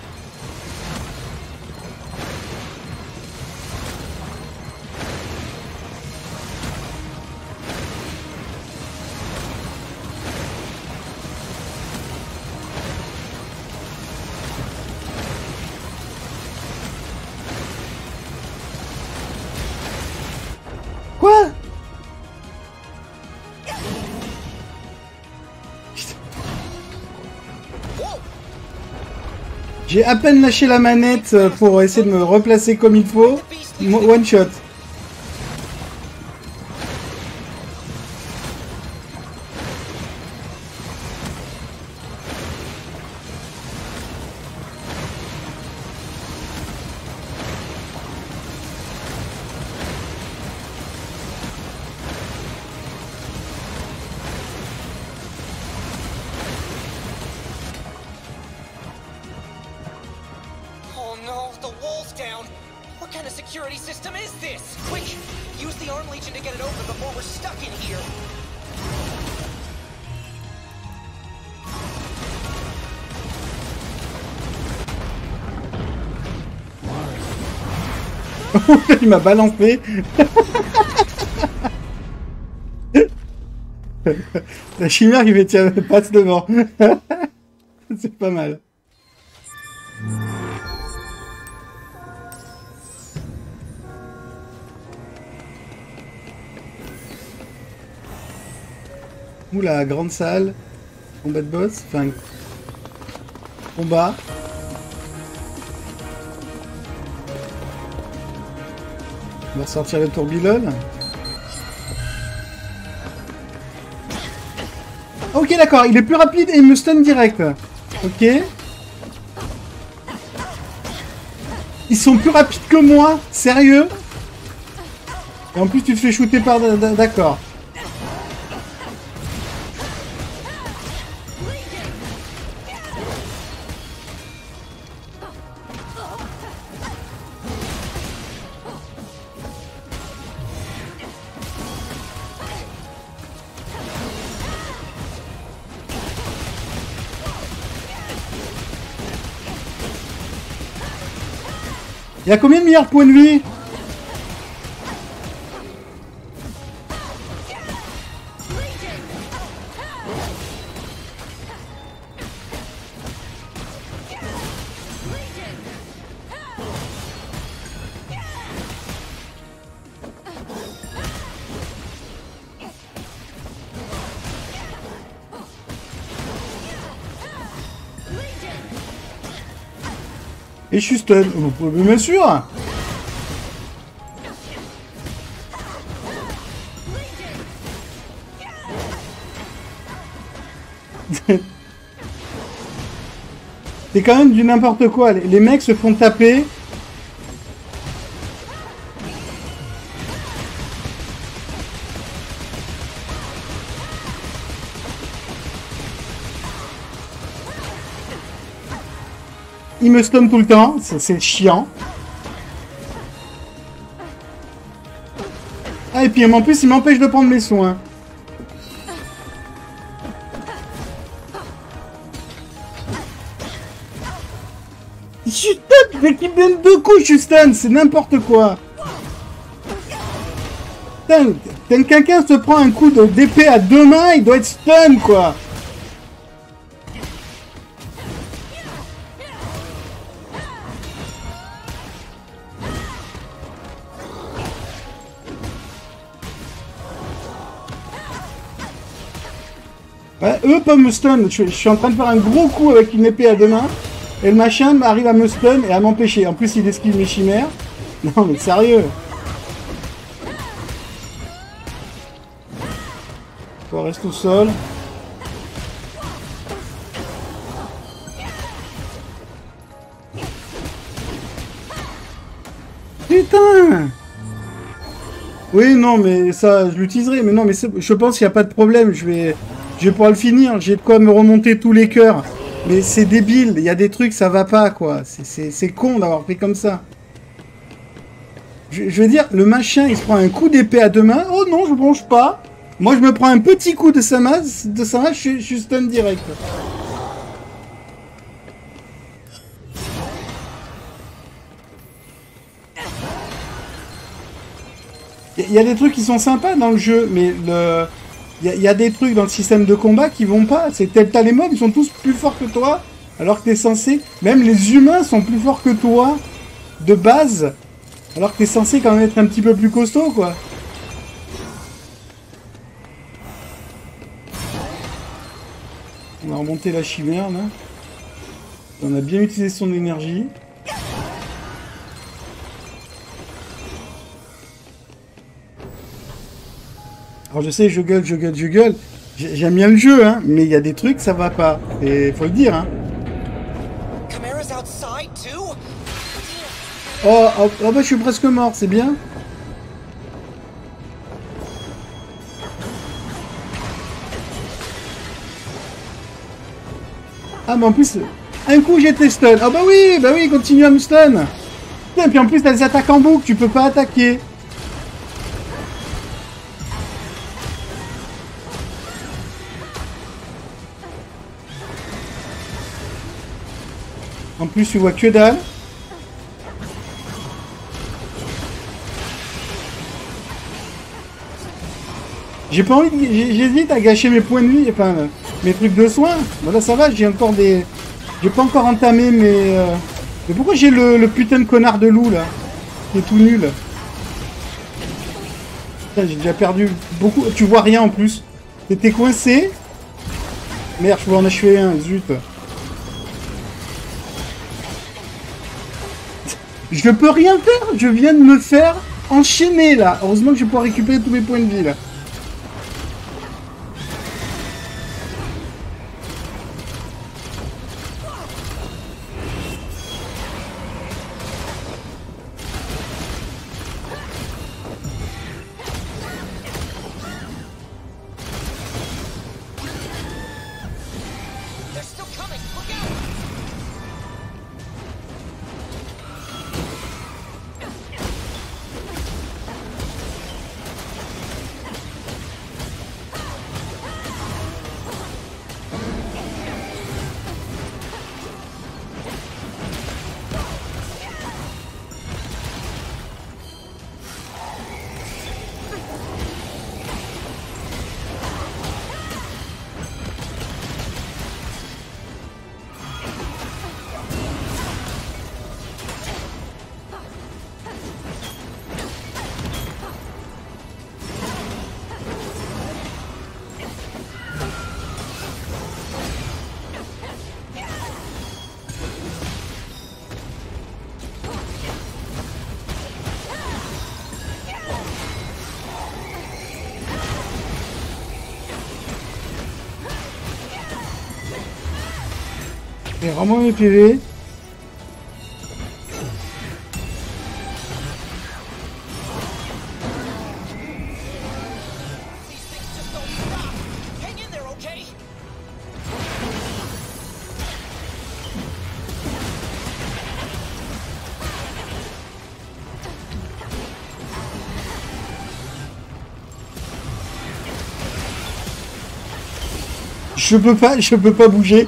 Quoi? J'ai à peine lâché la manette pour essayer de me replacer comme il faut. One shot. Oh no, the wall's down. What kind of security system is this? Quick, use the Arm Legion to get it open before we're stuck in here. Il m'a balancé. La chimère qui fait tiens, passe devant. C'est pas mal. Oula, grande salle. Combat de boss. Enfin... Combat. On va sortir le tourbillon. Ok, d'accord, il est plus rapide et il me stun direct. Ok. Ils sont plus rapides que moi, sérieux? Et en plus, tu te fais shooter par... D'accord. Il y a combien de meilleurs points de vie? Et je suis stun. Vous pouvez bien sûr. C'est quand même du n'importe quoi. Les mecs se font taper. Il me stun tout le temps, c'est chiant. Ah, et puis en plus, il m'empêche de prendre mes soins. Je suis stun, mais qu'il me donne 2 coups, je suis stun, c'est n'importe quoi. Putain, quand quelqu'un se prend un coup d'épée à 2 mains, il doit être stun, quoi. Ouais, eux peuvent me stun. Je suis en train de faire un gros coup avec une épée à 2 mains. Et le machin arrive à me stun et à m'empêcher. En plus, il esquive mes chimères. Non, mais sérieux. Toi, reste au sol. Putain! Oui, non, mais ça, je l'utiliserai. Mais non, mais je pense qu'il n'y a pas de problème. Je vais pouvoir le finir. J'ai de quoi me remonter tous les cœurs. Mais c'est débile. Il y a des trucs, ça va pas, quoi. C'est con d'avoir fait comme ça. Je veux dire, le machin, il se prend un coup d'épée à 2 mains. Oh non, je bronche pas. Moi, je me prends un petit coup de sa masse. Je suis stun direct. Il y a des trucs qui sont sympas dans le jeu, mais il y a des trucs dans le système de combat qui vont pas. T'as les mobs, ils sont tous plus forts que toi, alors que t'es censé... Même les humains sont plus forts que toi, de base, alors que t'es censé quand même être un petit peu plus costaud, quoi. On va remonter la chimère, là. On a bien utilisé son énergie. Alors je sais, je gueule. J'aime bien le jeu, hein, mais il y a des trucs, ça va pas. Et faut le dire, hein. Oh, bah je suis presque mort, c'est bien. Ah, mais en plus, un coup j'étais stun. Ah bah oui, continue à me stun. Et puis en plus, t'as des attaques en boucle, tu peux pas attaquer. En plus, tu vois que dalle. J'ai pas envie de... J'hésite à gâcher mes points de vie, enfin, mes trucs de soins. Voilà, ça va, j'ai encore des... J'ai pas encore entamé mes... Mais pourquoi j'ai le putain de connard de loup, là? Qui est tout nul. Putain, j'ai déjà perdu beaucoup... Tu vois rien, en plus. T'étais coincé? Merde, je peux en achever un, zut. Je peux rien faire, je viens de me faire enchaîner là. Heureusement que je vais pouvoir récupérer tous mes points de vie là. They're still coming. Look out! Et vraiment mes PV. Hang in there, okay? Je peux pas bouger.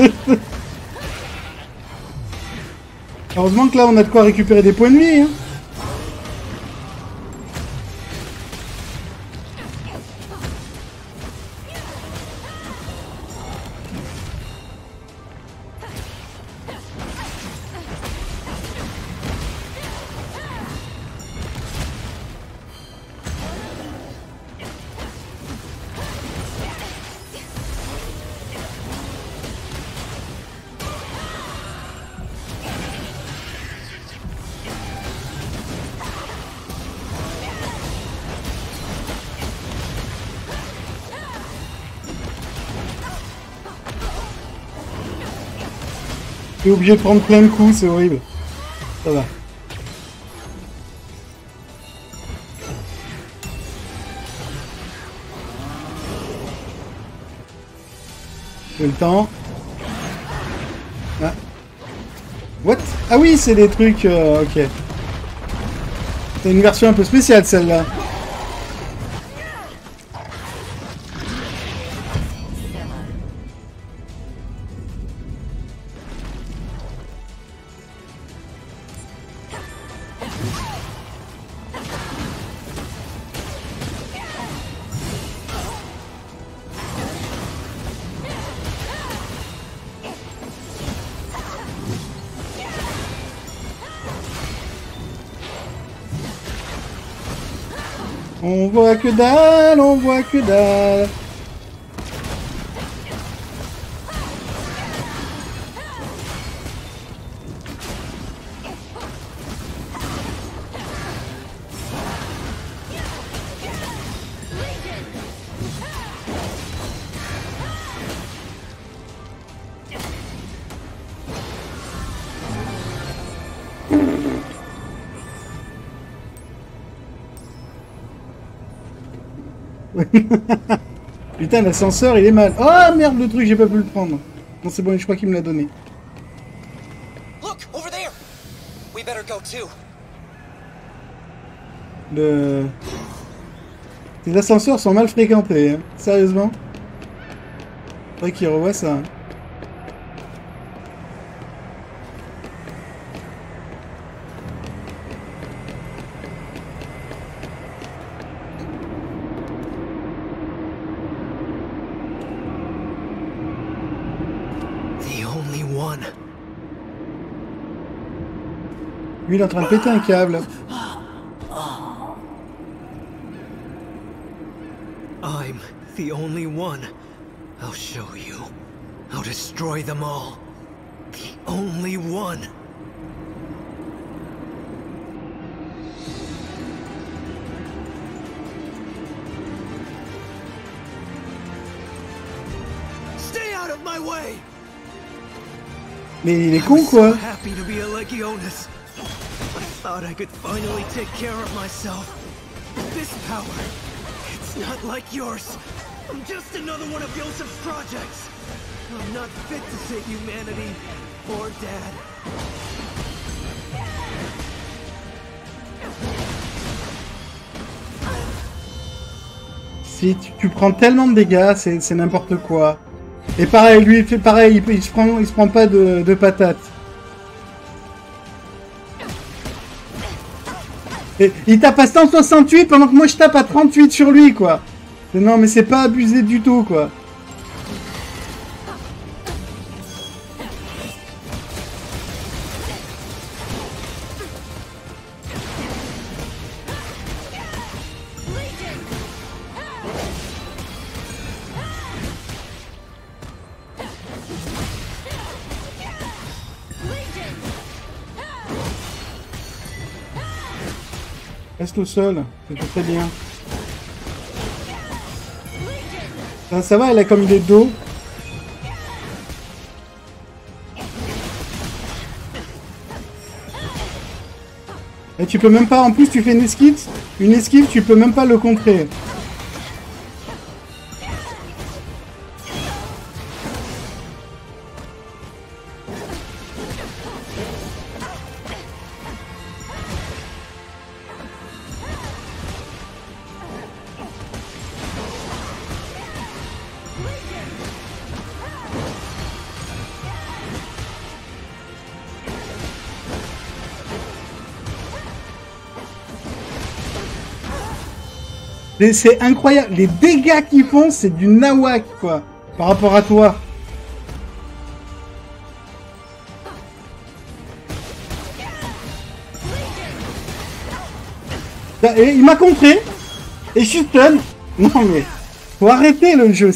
Heureusement que là on a de quoi récupérer des points de vie. Hein. T'es obligé de prendre plein de coups, c'est horrible. Ça va. J'ai le temps. Ah. What? Ah oui, c'est des trucs... ok. C'est une version un peu spéciale, celle-là. On voit que dalle, on voit que dalle. Putain, l'ascenseur il est mal. Oh merde, le truc, j'ai pas pu le prendre. Non, c'est bon, je crois qu'il me l'a donné. Look, over there. We better go too. Les ascenseurs sont mal fréquentés, hein. Sérieusement. Faudrait qu'ils revoient ça. Hein. Lui, il est en train de péter un câble. I'm the only one. I'll show you. I'll destroy them all. The only one. Stay out of my way. Mais il est con quoi. Happy to be a Legionis. I thought I could finally take care of myself. This power, it's not like yours. I'm just another one of Yosef's projects. I'm not fit to save humanity or Dad. Si tu prends tellement de dégâts, c'est n'importe quoi. Et pareil, lui il fait pareil, il se prend pas de patates. Et il tape à 168 pendant que moi je tape à 38 sur lui quoi. Non mais c'est pas abusé du tout quoi. Reste au sol, c'est très bien. Ça va, elle a comme des dos. Et tu peux même pas, en plus tu fais une esquive, tu peux même pas le contrer. C'est incroyable, les dégâts qu'ils font, c'est du nawak, quoi, par rapport à toi. Et il m'a contré, et je suis stun. Non mais, faut arrêter le jeu,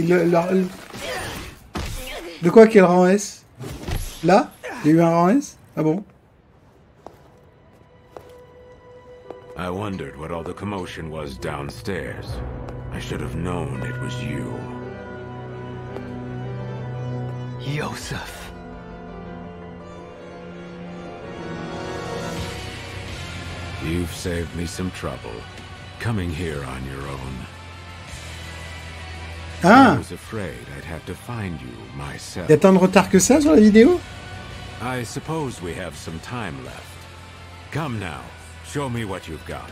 De quoi, quel rang S? Là? Il y a eu un rang S? Ah bon? I wondered what all the commotion was downstairs. I should have known it was you. Yosef. You've saved me some trouble, coming here on your own. Ah! I was afraid I'd have to find you myself. Il y a tant de retard que ça sur la vidéo? I suppose we have some time left. Come now. Show me what you've got.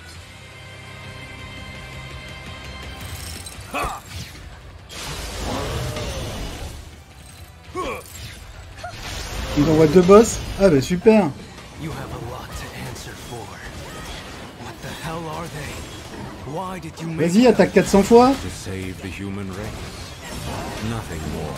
Ils envoient 2 boss? Ah bah super! You have a lot to answer for. What the hell are they? Why did you make Vas-y, attaque 400 fois! To save the human race. Nothing more.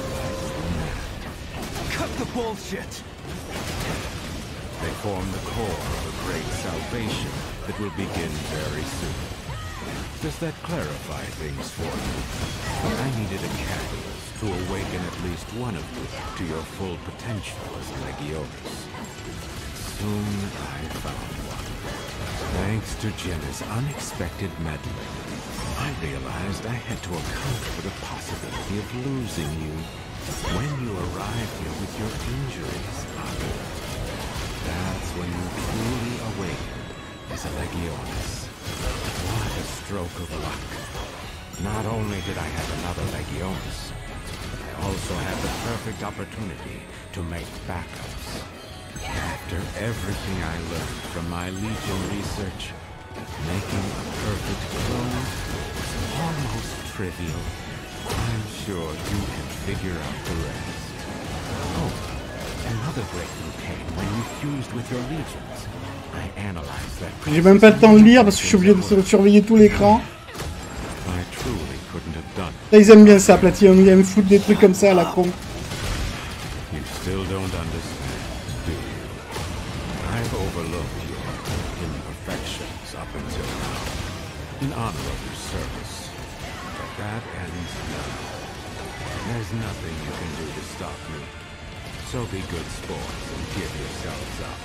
Cut the bullshit! They form the core of a great salvation that will begin very soon. Does that clarify things for you? I needed a catalyst to awaken at least one of you to your full potential as Legionis. Soon I found one. Thanks to Jenna's unexpected meddling, I realized I had to account for the possibility of losing you. When you arrived here with your injuries, that's when you truly awakened as a Legionis. What a stroke of luck. Not only did I have another Legionis, but I also had the perfect opportunity to make backups. After everything I learned from my Legion research, making a perfect clone was almost trivial. I'm sure you can figure out the rest. Oh. Another breakthrough came when you fused with your legions. I analyzed that. J'ai même pas le temps de lire parce que je suis obligé de surveiller tout l'écran. I truly couldn't have done it. Là, ils aiment bien ça, Platinum, ils aiment foutre des trucs comme ça à la con. You still don't understand, do you? I've overlooked your imperfections up until now, in honor of your service. That ends now. There's nothing you can do to stop me. So be good sports and give yourselves up.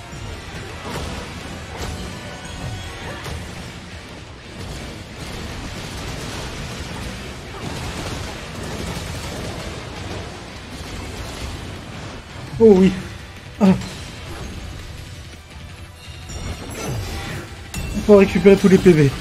Oh oui. Ah. On peut récupérer tous les PV.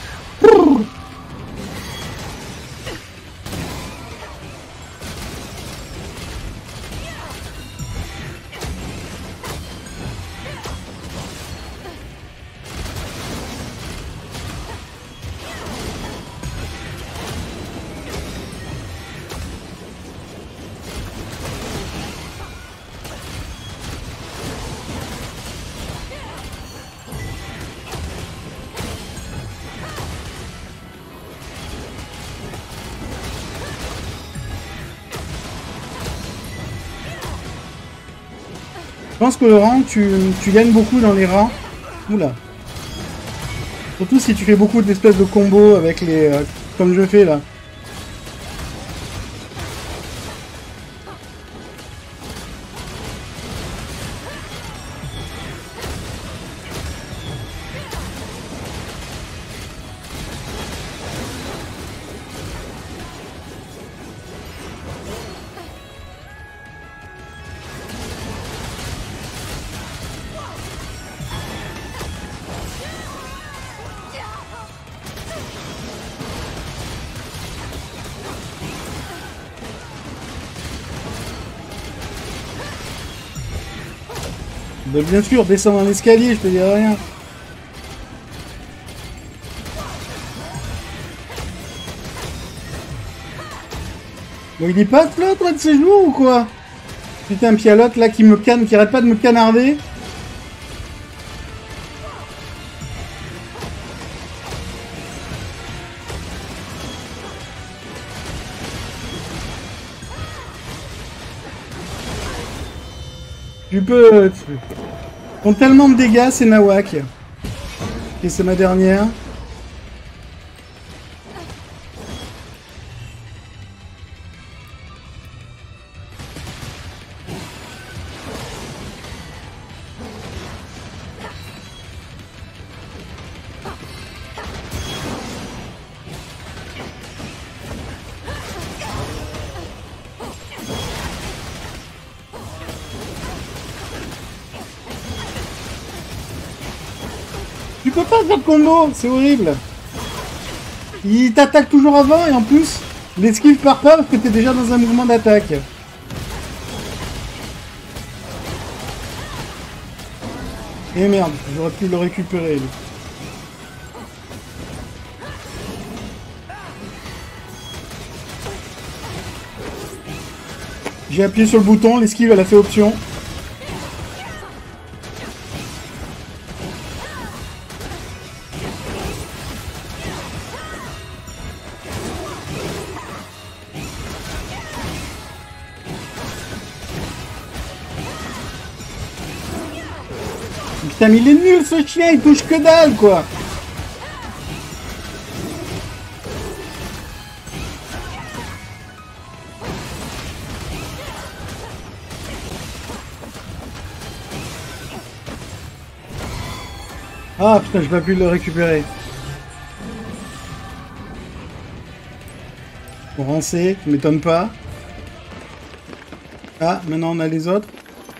Je pense que le rang, tu gagnes beaucoup dans les rangs. Oula. Surtout si tu fais beaucoup d'espèces de combos avec les... comme je fais là. Bah, bien sûr, descendre un escalier, je te dirai rien. Bon, il est pas là, toi, de ses jours ou quoi? Putain, puis l'autre là qui me canne, qui arrête pas de me canarder. Tu peux... Ils font tellement de dégâts, c'est Nawak. Et c'est ma dernière. Tu peux pas faire de combo, c'est horrible. Il t'attaque toujours avant et en plus, l'esquive part pas parce que t'es déjà dans un mouvement d'attaque. Et merde, j'aurais pu le récupérer. Lui. J'ai appuyé sur le bouton, l'esquive elle a fait option. Putain, mais il est nul ce chien, il touche que dalle quoi. Ah putain, je vais pas pu le récupérer. Pour rancer, tu m'étonnes pas. Ah, maintenant on a les autres.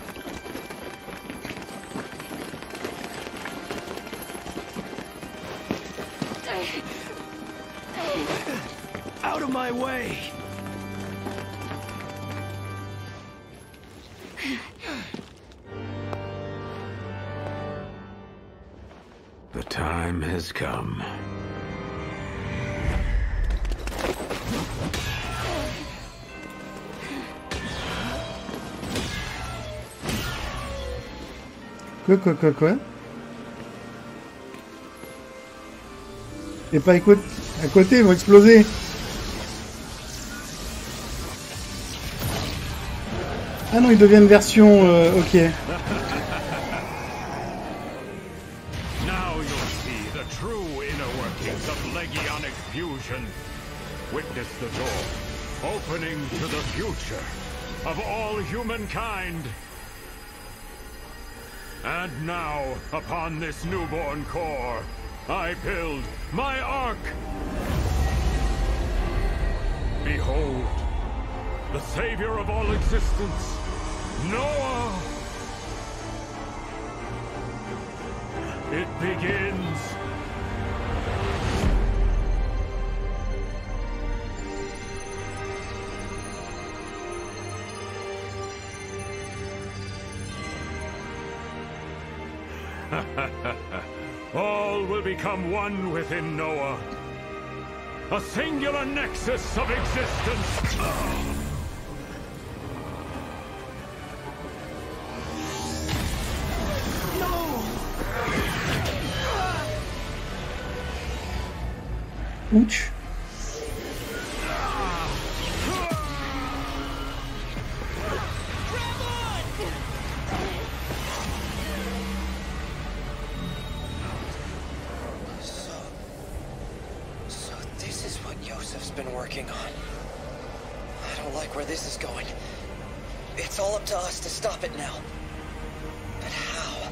Out of my way! The time has come. Quoi? Et pas écoute, à côté, ils vont exploser. Ah non, ils deviennent version... ok. Now you'll see the true inner workings of Legionic fusion. Witness the door, opening to the future of all humankind. And now, upon this newborn core, I build my Ark. Behold, the savior of all existence, Noah! It begins. All will become one within Noah. A singular nexus of existence. Ouch. So this is what Yosef's been working on. I don't like where this is going. It's all up to us to stop it now. But how?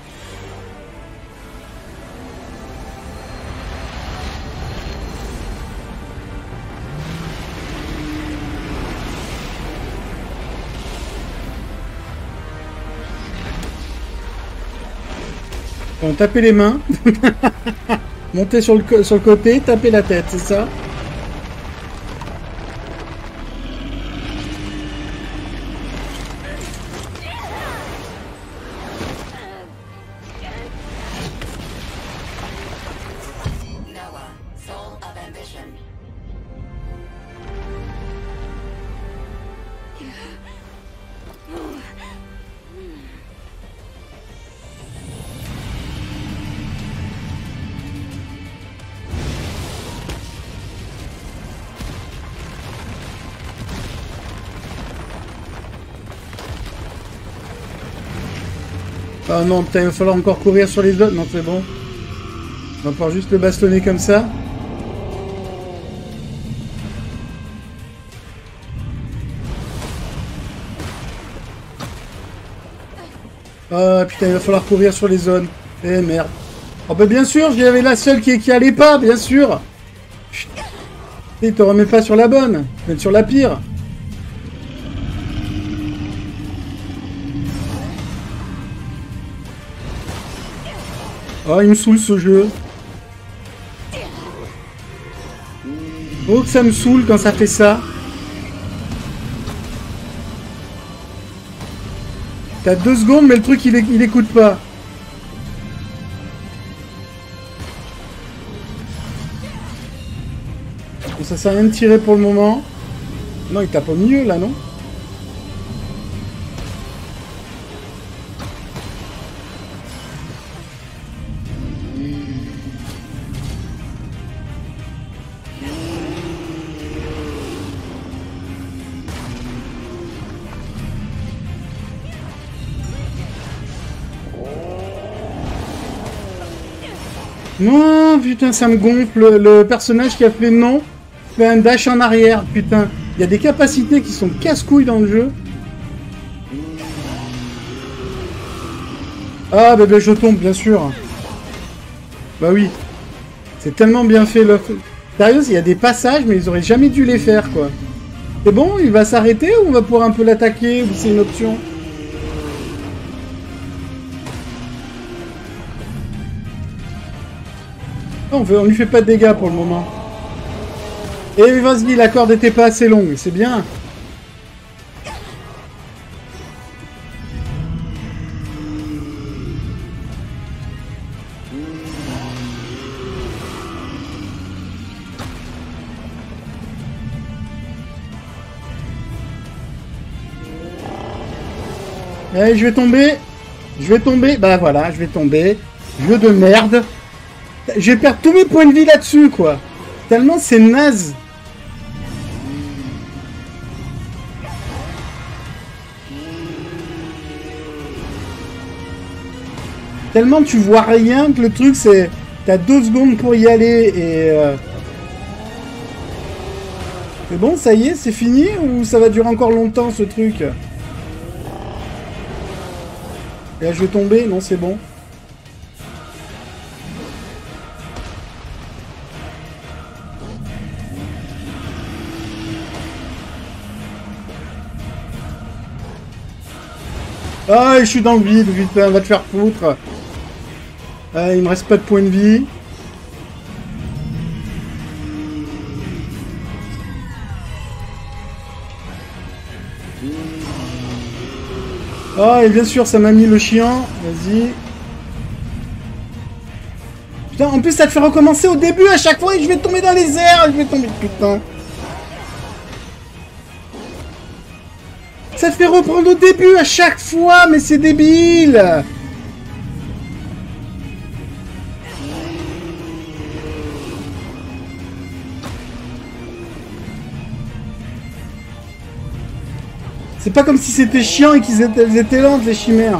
Bon, tapez les mains. Montez sur le côté, tapez la tête, c'est ça? Noah, soul of ambition. Ah non, putain, il va falloir encore courir sur les autres. Non, c'est bon. On va pouvoir juste le bastonner comme ça. Ah putain, il va falloir courir sur les zones. Eh merde. Oh bah bien sûr, j'y avais la seule qui allait pas, bien sûr. Chut. Et te remets pas sur la bonne, mais sur la pire. Oh, il me saoule ce jeu. Oh, que ça me saoule quand ça fait ça. T'as 2 secondes, mais le truc, il écoute pas. Bon, ça sert à rien de tirer pour le moment. Non, il tape au milieu, là, non? Non, putain, ça me gonfle. Le personnage qui a fait non fait un dash en arrière, putain. Il y a des capacités qui sont casse-couilles dans le jeu. Ah, bah, je tombe, bien sûr. Bah oui. C'est tellement bien fait. Sérieux, il y a des passages, mais ils auraient jamais dû les faire, quoi. C'est bon, il va s'arrêter ou on va pouvoir un peu l'attaquer, ou c'est une option? On lui fait pas de dégâts pour le moment. Et vas-y, la corde était pas assez longue, c'est bien. Allez, je vais tomber. Je vais tomber. Bah voilà, je vais tomber. Jeu de merde. Je vais perdre tous mes points de vie là-dessus, quoi. Tellement c'est naze. Tellement tu vois rien que le truc c'est... T'as 2 secondes pour y aller et... C'est bon, ça y est, c'est fini ou ça va durer encore longtemps ce truc? Et là je vais tomber, non c'est bon. Ah, je suis dans le vide, putain, va te faire foutre. Ah, il me reste pas de points de vie. Ah, et bien sûr, ça m'a mis le chien. Vas-y. Putain, en plus, ça te fait recommencer au début à chaque fois et je vais tomber dans les airs. Je vais tomber, putain. Ça te fait reprendre au début à chaque fois, mais c'est débile. C'est pas comme si c'était chiant et qu'elles étaient lentes, les chimères.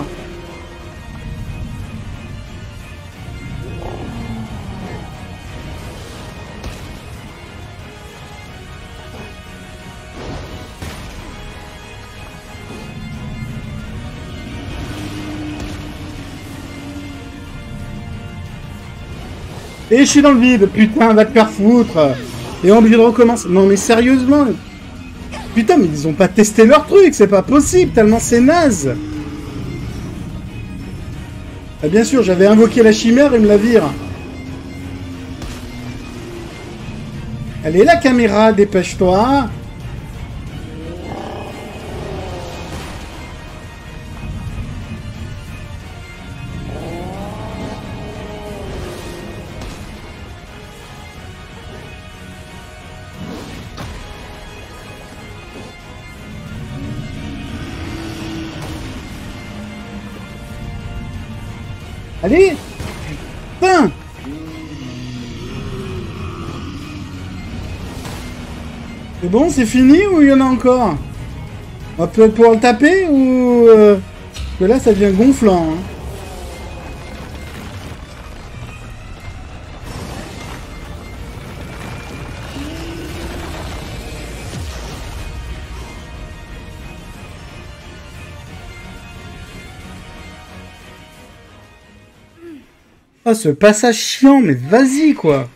Et je suis dans le vide, putain, va te faire foutre. Et on est obligé de recommencer. Non mais sérieusement. Putain, mais ils ont pas testé leur truc, c'est pas possible, tellement c'est naze. Ah, bien sûr, j'avais invoqué la chimère et me la vire. Elle est la caméra, dépêche-toi. Allez! Putain! C'est bon, c'est fini ou il y en a encore? On va peut-être pouvoir le taper ou... Parce que là, ça devient gonflant. Hein. Ah, ce passage chiant, mais vas-y, quoi.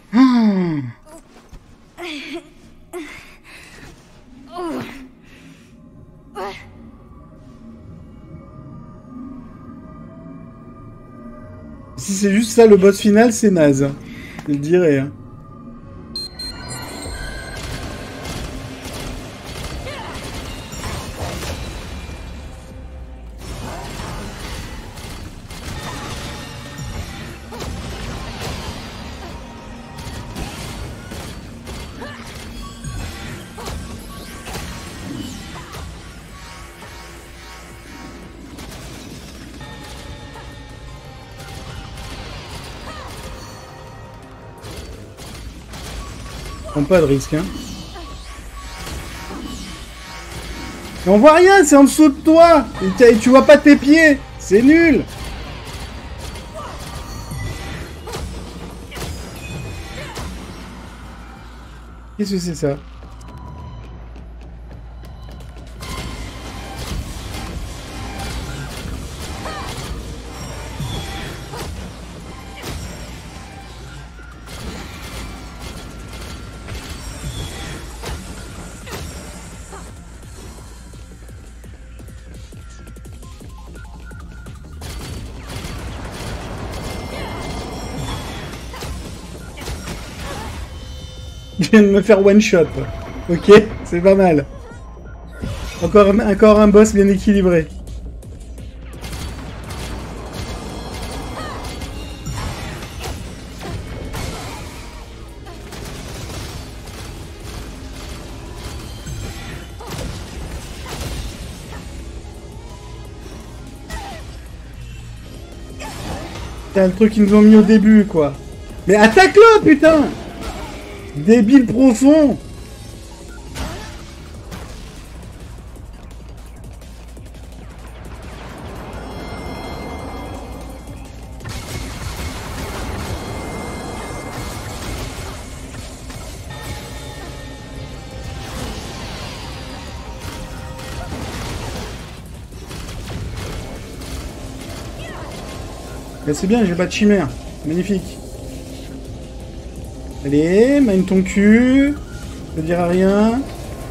Si c'est juste ça, le boss final, c'est naze. Je le dirais. Hein. Prends pas de risque, hein. Et on voit rien, c'est en dessous de toi. Et tu vois pas tes pieds. C'est nul. Qu'est-ce que c'est ça? Je viens de me faire one shot. Ok, c'est pas mal. Encore un boss bien équilibré. C'est le truc qu'ils nous ont mis au début, quoi. Mais attaque-le, putain! Débile profond! Mais c'est bien, j'ai pas de chimère. Magnifique. Allez, mine ton cul. Ça ne dira rien.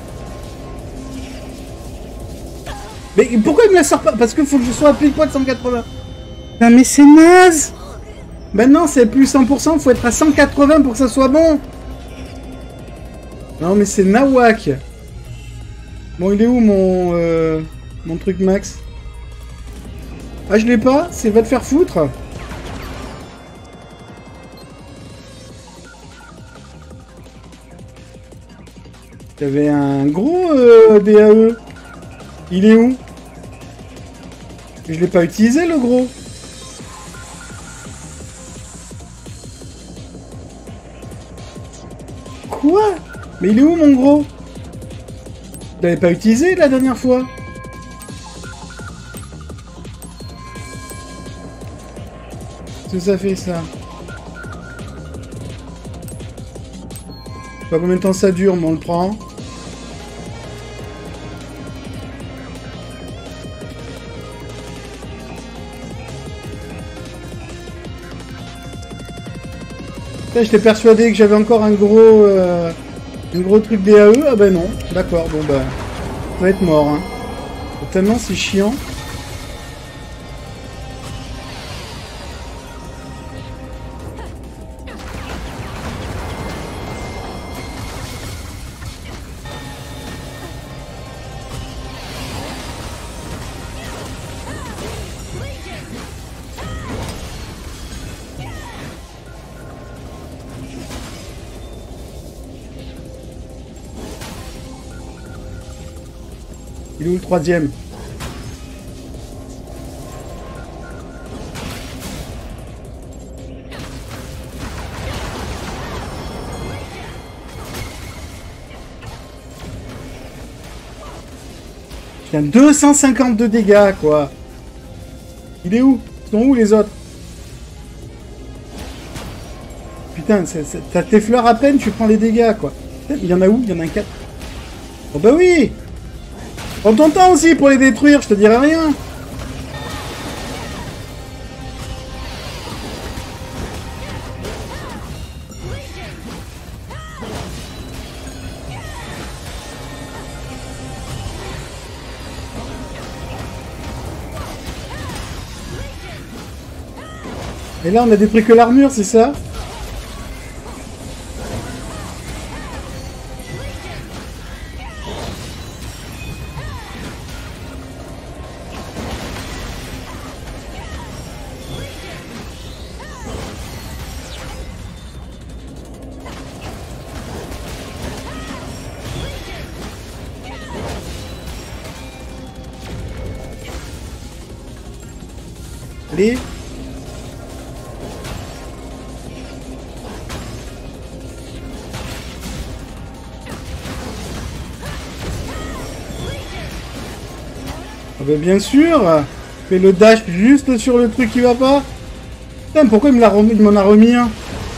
Mais pourquoi il me la sort pas? Parce qu'il faut que je sois à pile poids de 180. Ah mais c'est naze. Ben non, c'est plus 100%, faut être à 180 pour que ça soit bon. Non mais c'est nawak. Bon, il est où mon truc max? Ah, je l'ai pas? C'est va te faire foutre. Il y avait un gros DAE. Il est où? Je l'ai pas utilisé, le gros. Quoi? Mais il est où, mon gros? Je l'avais pas utilisé la dernière fois. Qu'est-ce que ça fait, ça? Je sais pas combien de temps ça dure, mais on le prend. J'étais persuadé que j'avais encore un gros truc DAE. Ah ben non. D'accord, bon bah... Ça va être mort, hein. Tellement c'est chiant. Il est où le troisième? Il y a 252 dégâts, quoi. Il est où? Ils sont où, les autres? Putain, t'as tes fleurs à peine, tu prends les dégâts, quoi. Il y en a où? Il y en a un 4. Oh bah oui! Prends ton temps aussi pour les détruire, je te dirai rien. Et là, on a détruit que l'armure, c'est ça? Allez. Ah bah bien sûr. Fais le dash juste sur le truc qui va pas. Putain, pourquoi il m'en a remis un?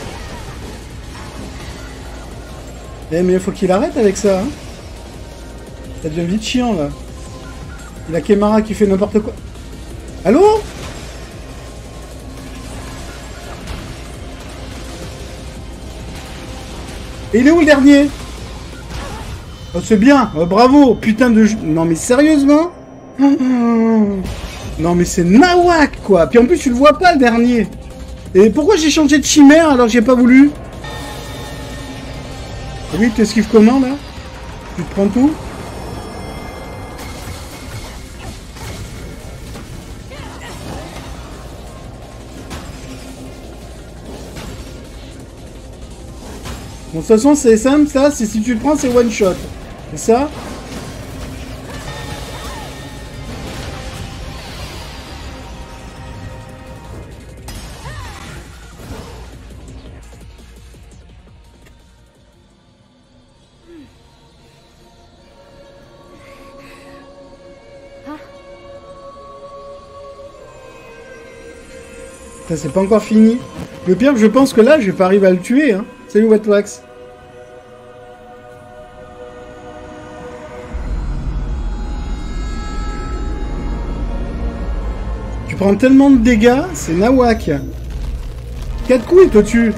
Eh mais il faut qu'il arrête avec ça, hein. Ça devient vite chiant là. Il a Kemara qui fait n'importe quoi. Allô? Et il est où le dernier? Oh, c'est bien, oh, bravo. Putain de... Non mais sérieusement? Non mais c'est nawak quoi. Puis en plus tu le vois pas le dernier. Et pourquoi j'ai changé de chimère alors que j'ai pas voulu? Oui, tu esquives comment là? Tu te prends tout? Bon, de toute façon, c'est simple, ça, c'est si tu le prends, c'est one shot. C'est ça? Ça, c'est pas encore fini. Le pire, je pense que là, je vais pas arriver à le tuer, hein. Salut Wetwax. Tu prends tellement de dégâts, c'est nawak. 4 coups, il te tue.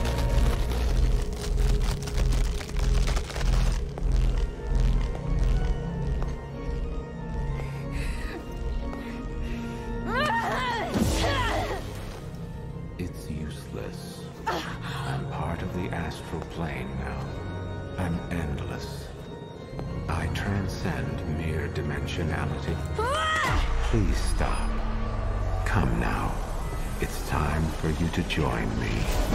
It's useless. I'm part of the astral plane now. I'm endless. I transcend mere dimensionality. Please stop. Come now. It's time for you to join me.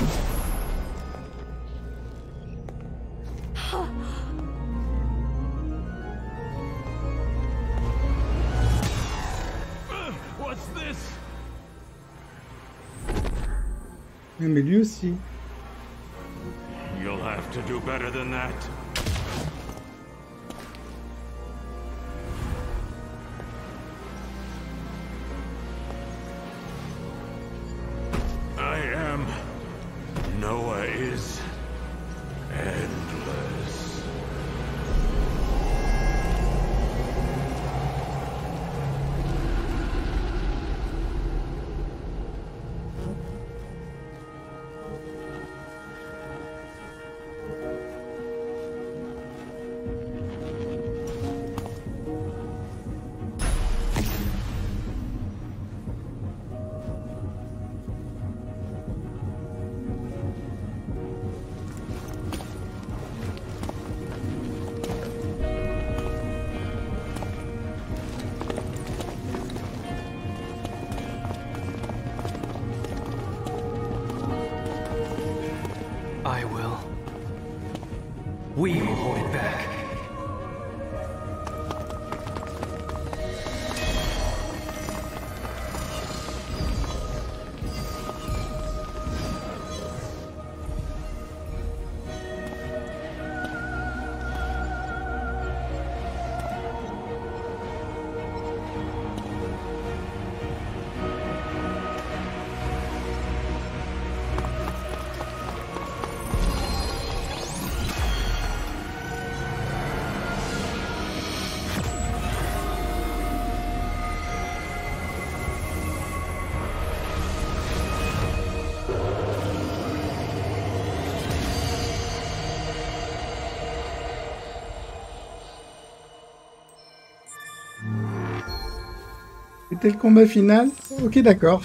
What's this? Mais lui aussi. You'll have to do better than that. I am. Noah is endless. I will. We will hold it back. C'était le combat final? Ok, d'accord.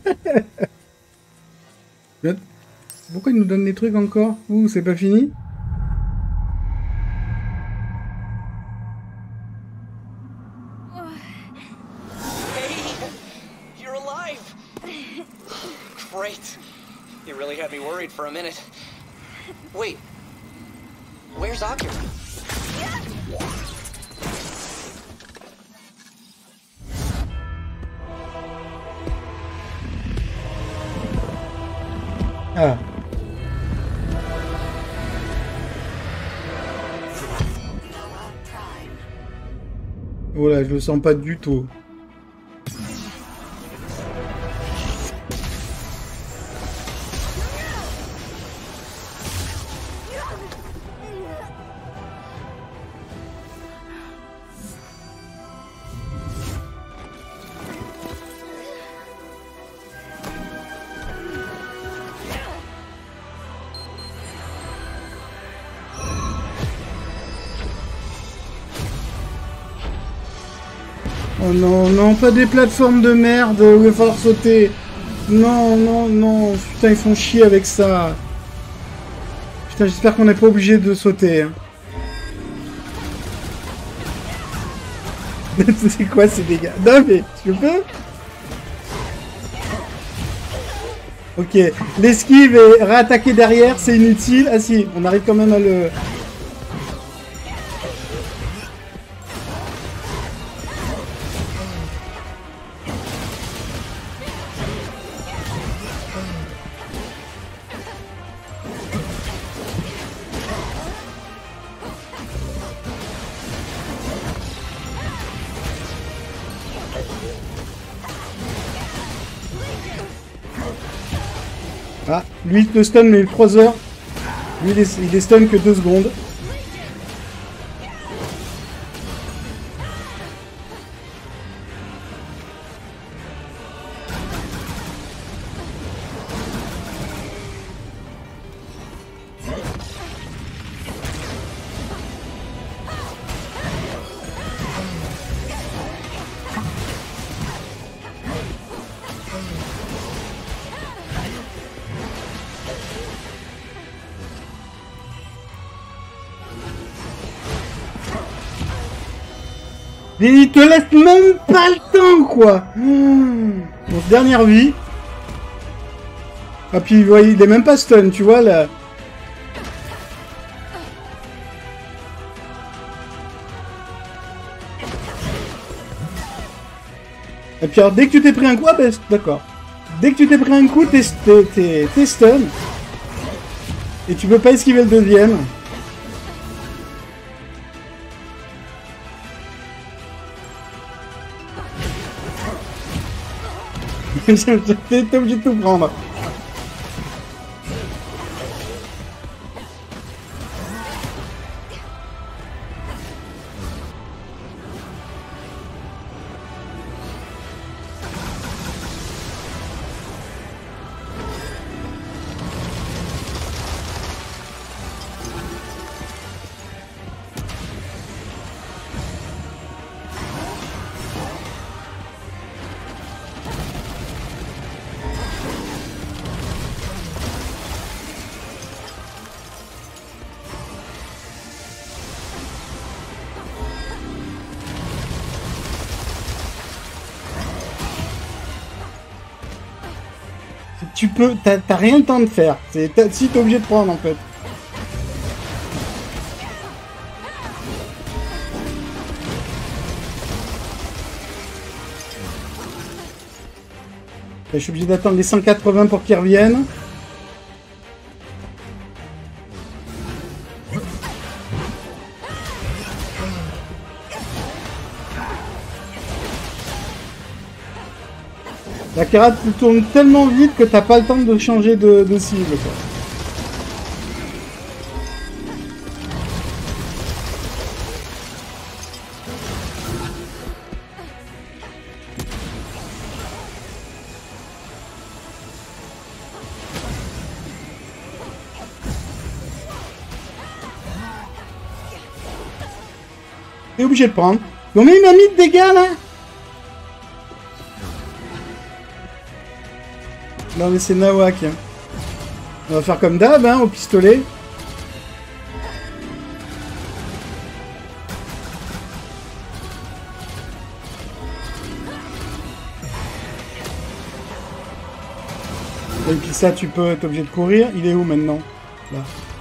Pourquoi il nous donne des trucs encore? Ouh, c'est pas fini? Hey, you're alive! Great. You really had me worried for a minute. Wait, where's Akira? Ah. Voilà, je le sens pas du tout. Oh non, non, pas des plateformes de merde où il va falloir sauter. Non, non, non. Putain, ils font chier avec ça. Putain, j'espère qu'on n'est pas obligé de sauter. Hein. C'est quoi ces dégâts? Non mais, tu peux? Ok, l'esquive et réattaquer derrière, c'est inutile. Ah si, on arrive quand même à le... Ah, lui il te stun mais 3 heures. Lui il est stun que 2 secondes. Mais il te laisse même pas le temps, quoi. Bon, dernière vie. Ah, puis ouais, il est même pas stun, tu vois, là. Et puis alors, dès que tu t'es pris un coup, ah ben, d'accord. Dès que tu t'es pris un coup, t'es stun. Et tu peux pas esquiver le deuxième. T'es obligé de tout prendre. Tu peux, t'as rien le temps de faire. Si t'es obligé de prendre en fait. Je suis obligé d'attendre les 180 pour qu'ils reviennent. La carotte tourne tellement vite que t'as pas le temps de changer de cible, quoi. T'es obligé de prendre. Combien il m'a mis de dégâts là? Non mais c'est Nawak. Hein. On va faire comme d'hab, hein, au pistolet. Et puis ça, tu peux être obligé de courir. Il est où maintenant? Là.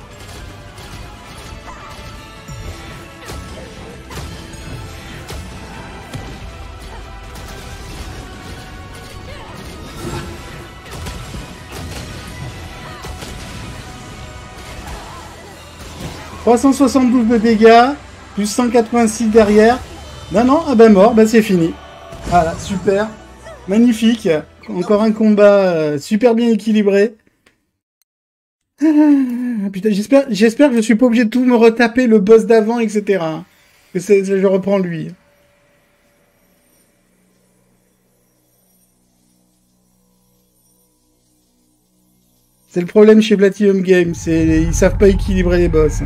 « 372 de dégâts, plus 186 derrière. Non, non, ah ben mort, ben c'est fini. Voilà, super. Magnifique. Encore un combat super bien équilibré. Putain, j'espère que je suis pas obligé de tout me retaper, le boss d'avant, etc. Que je reprends lui. C'est le problème chez Platinum Games, ils savent pas équilibrer les boss.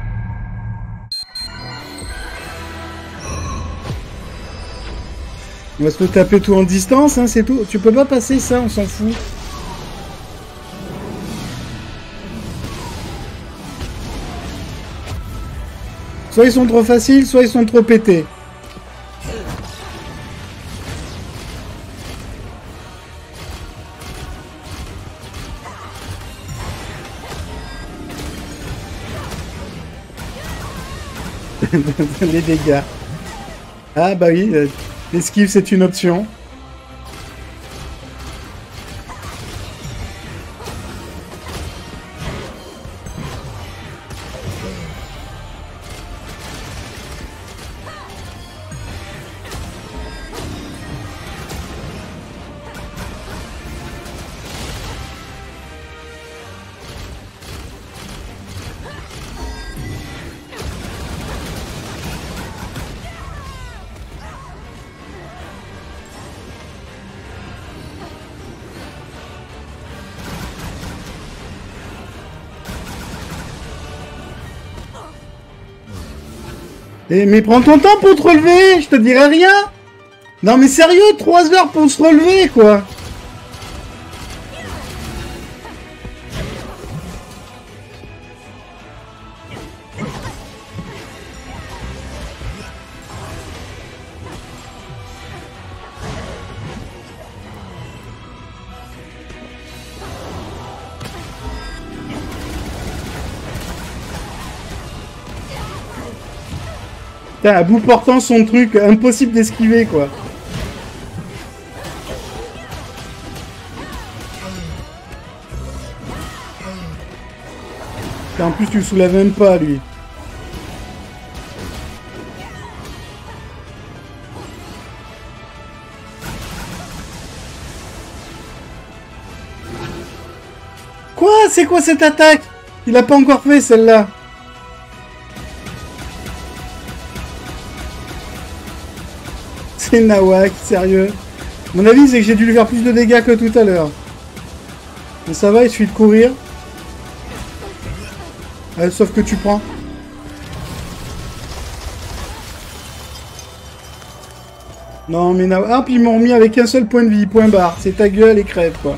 On va se le taper tout en distance, hein, c'est tout. Tu peux pas passer ça, on s'en fout. Soit ils sont trop faciles, soit ils sont trop pétés. Les dégâts. Ah bah oui, l'esquive c'est une option. Mais prends ton temps pour te relever, je te dirai rien. Non mais sérieux, 3 heures pour se relever, quoi. Putain, à bout portant son truc, impossible d'esquiver, quoi. Et en plus, tu le soulèves même pas, lui. Quoi? C'est quoi cette attaque? Il a pas encore fait, celle-là. C'est Nawak, sérieux. Mon avis, c'est que j'ai dû lui faire plus de dégâts que tout à l'heure. Mais ça va, il suffit de courir. Sauf que tu prends. Non, mais Nawak... Ah, puis ils m'ont remis avec un seul point de vie, point barre. C'est ta gueule et crève, quoi.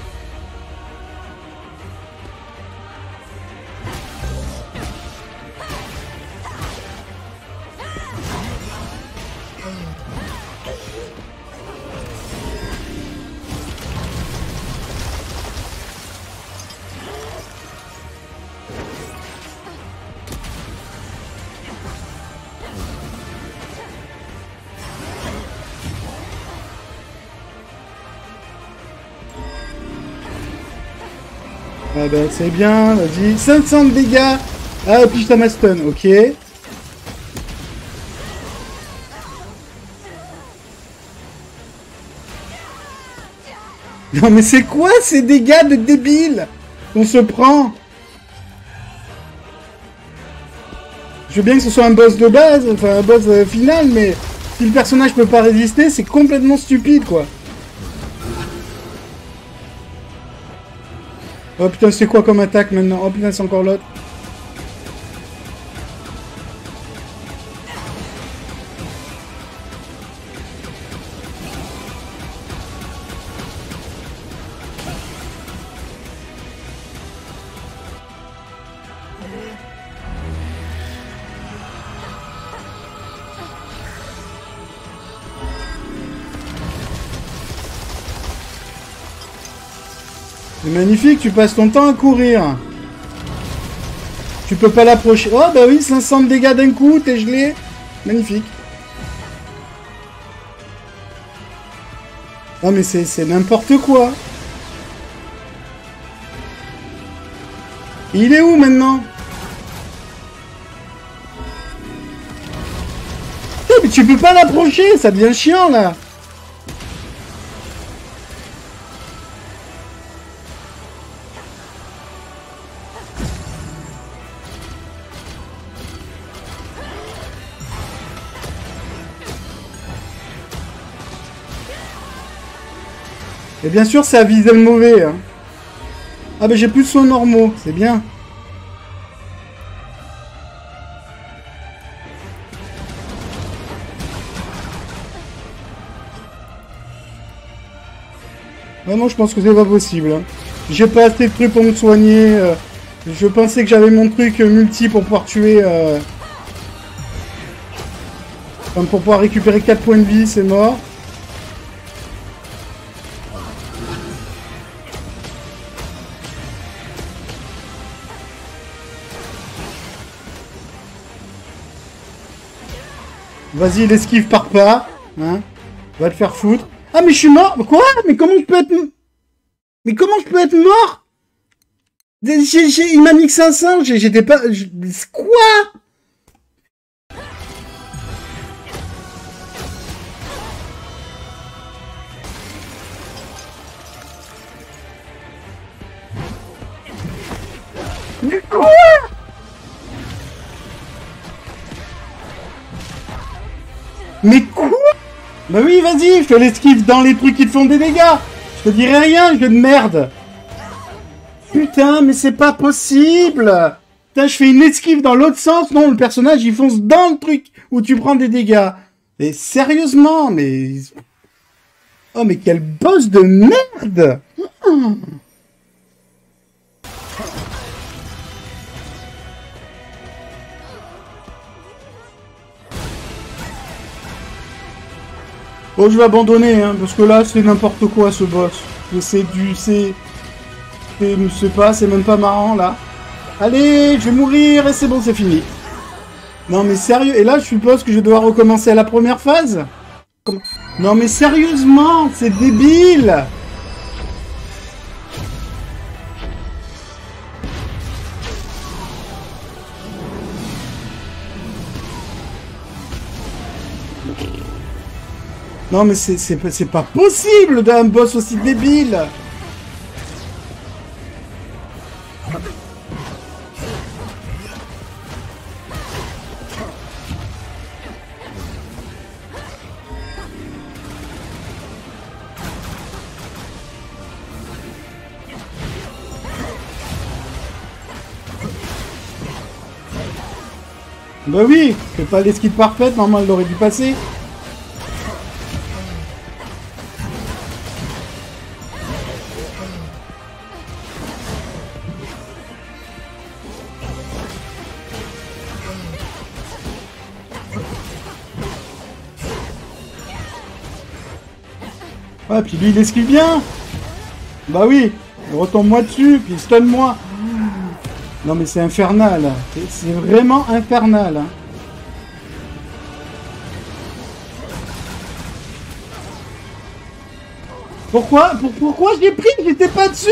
Ah ben c'est bien, vas-y. 500 de dégâts. Ah, et puis je t'ai stun, ok. Non mais c'est quoi ces dégâts de débile qu'on se prend? Je veux bien que ce soit un boss de base, enfin un boss final, mais si le personnage peut pas résister, c'est complètement stupide, quoi. Oh putain, c'est quoi comme attaque maintenant? Oh putain, c'est encore l'autre. C'est magnifique, tu passes ton temps à courir. Tu peux pas l'approcher. Oh bah oui, 500 de dégâts d'un coup, t'es gelé. Magnifique. Oh mais c'est n'importe quoi. Il est où maintenant? Oh, mais tu peux pas l'approcher, ça devient chiant là. Et bien sûr, ça a visé le mauvais. Hein. Ah ben j'ai plus de soins normaux, c'est bien. Ah non, je pense que c'est pas possible. Hein. J'ai pas assez de trucs pour me soigner. Je pensais que j'avais mon truc multi pour pouvoir tuer... Enfin, pour pouvoir récupérer 4 points de vie, c'est mort. Vas-y, l'esquive part pas. Hein, va te faire foutre. Ah, mais je suis mort. Quoi? Mais comment je peux être... Mais comment je peux être mort? Il m'a mis que 500. J'étais pas... Quoi? Mais quoi? Mais quoi? Bah oui, vas-y, je te l'esquive dans les trucs qui te font des dégâts. Je te dirai rien, jeu de merde. Putain, mais c'est pas possible. Putain, je fais une esquive dans l'autre sens. Non, le personnage, il fonce dans le truc où tu prends des dégâts. Mais sérieusement, mais... Oh, mais quel boss de merde. Oh, je vais abandonner, hein, parce que là, c'est n'importe quoi, ce boss. C'est du... C'est pas, c'est même pas marrant, là. Allez, je vais mourir, et c'est bon, c'est fini. Non mais sérieux, et là je suppose que je dois recommencer à la première phase? Non mais sérieusement, c'est débile! Non mais c'est pas possible d'un boss aussi débile! Bah oui, c'est pas l'esquive parfaite, normalement elle aurait dû passer. Ouais, puis lui il esquive bien. Bah oui, retombe-moi dessus, puis stun-moi. Non mais c'est infernal, c'est vraiment infernal. Pourquoi j'ai pris? J'étais pas dessus.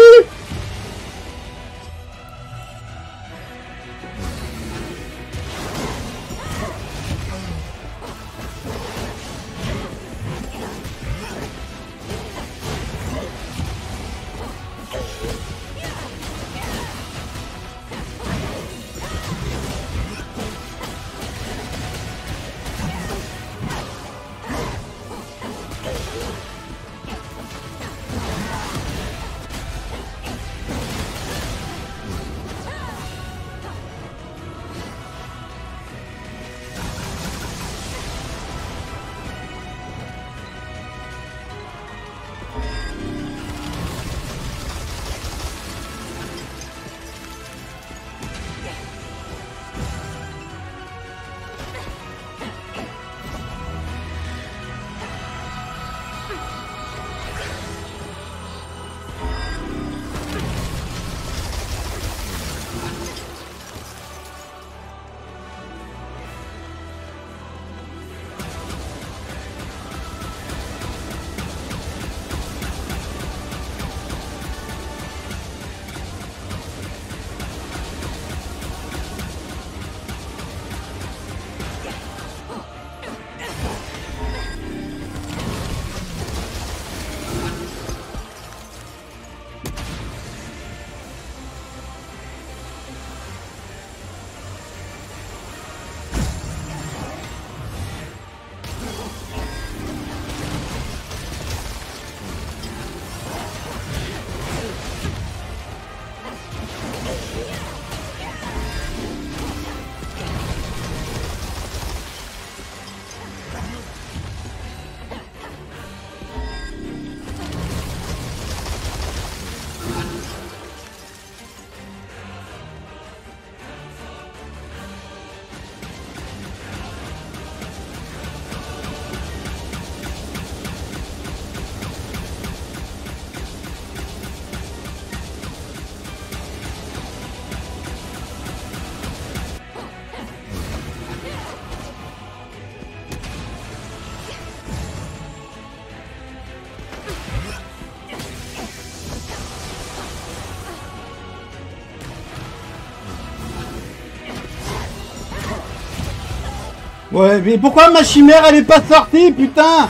Ouais, mais pourquoi ma chimère elle est pas sortie, putain?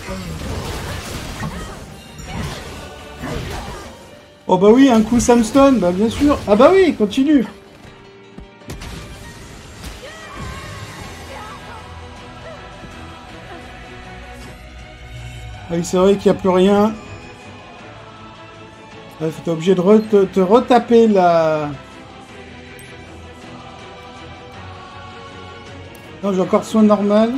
Oh bah oui, un coup Samstone, bah bien sûr. Ah bah oui, continue. Oui, c'est vrai qu'il n'y a plus rien. Ouais, t'es obligé de te retaper la... Non, j'ai encore soin normal.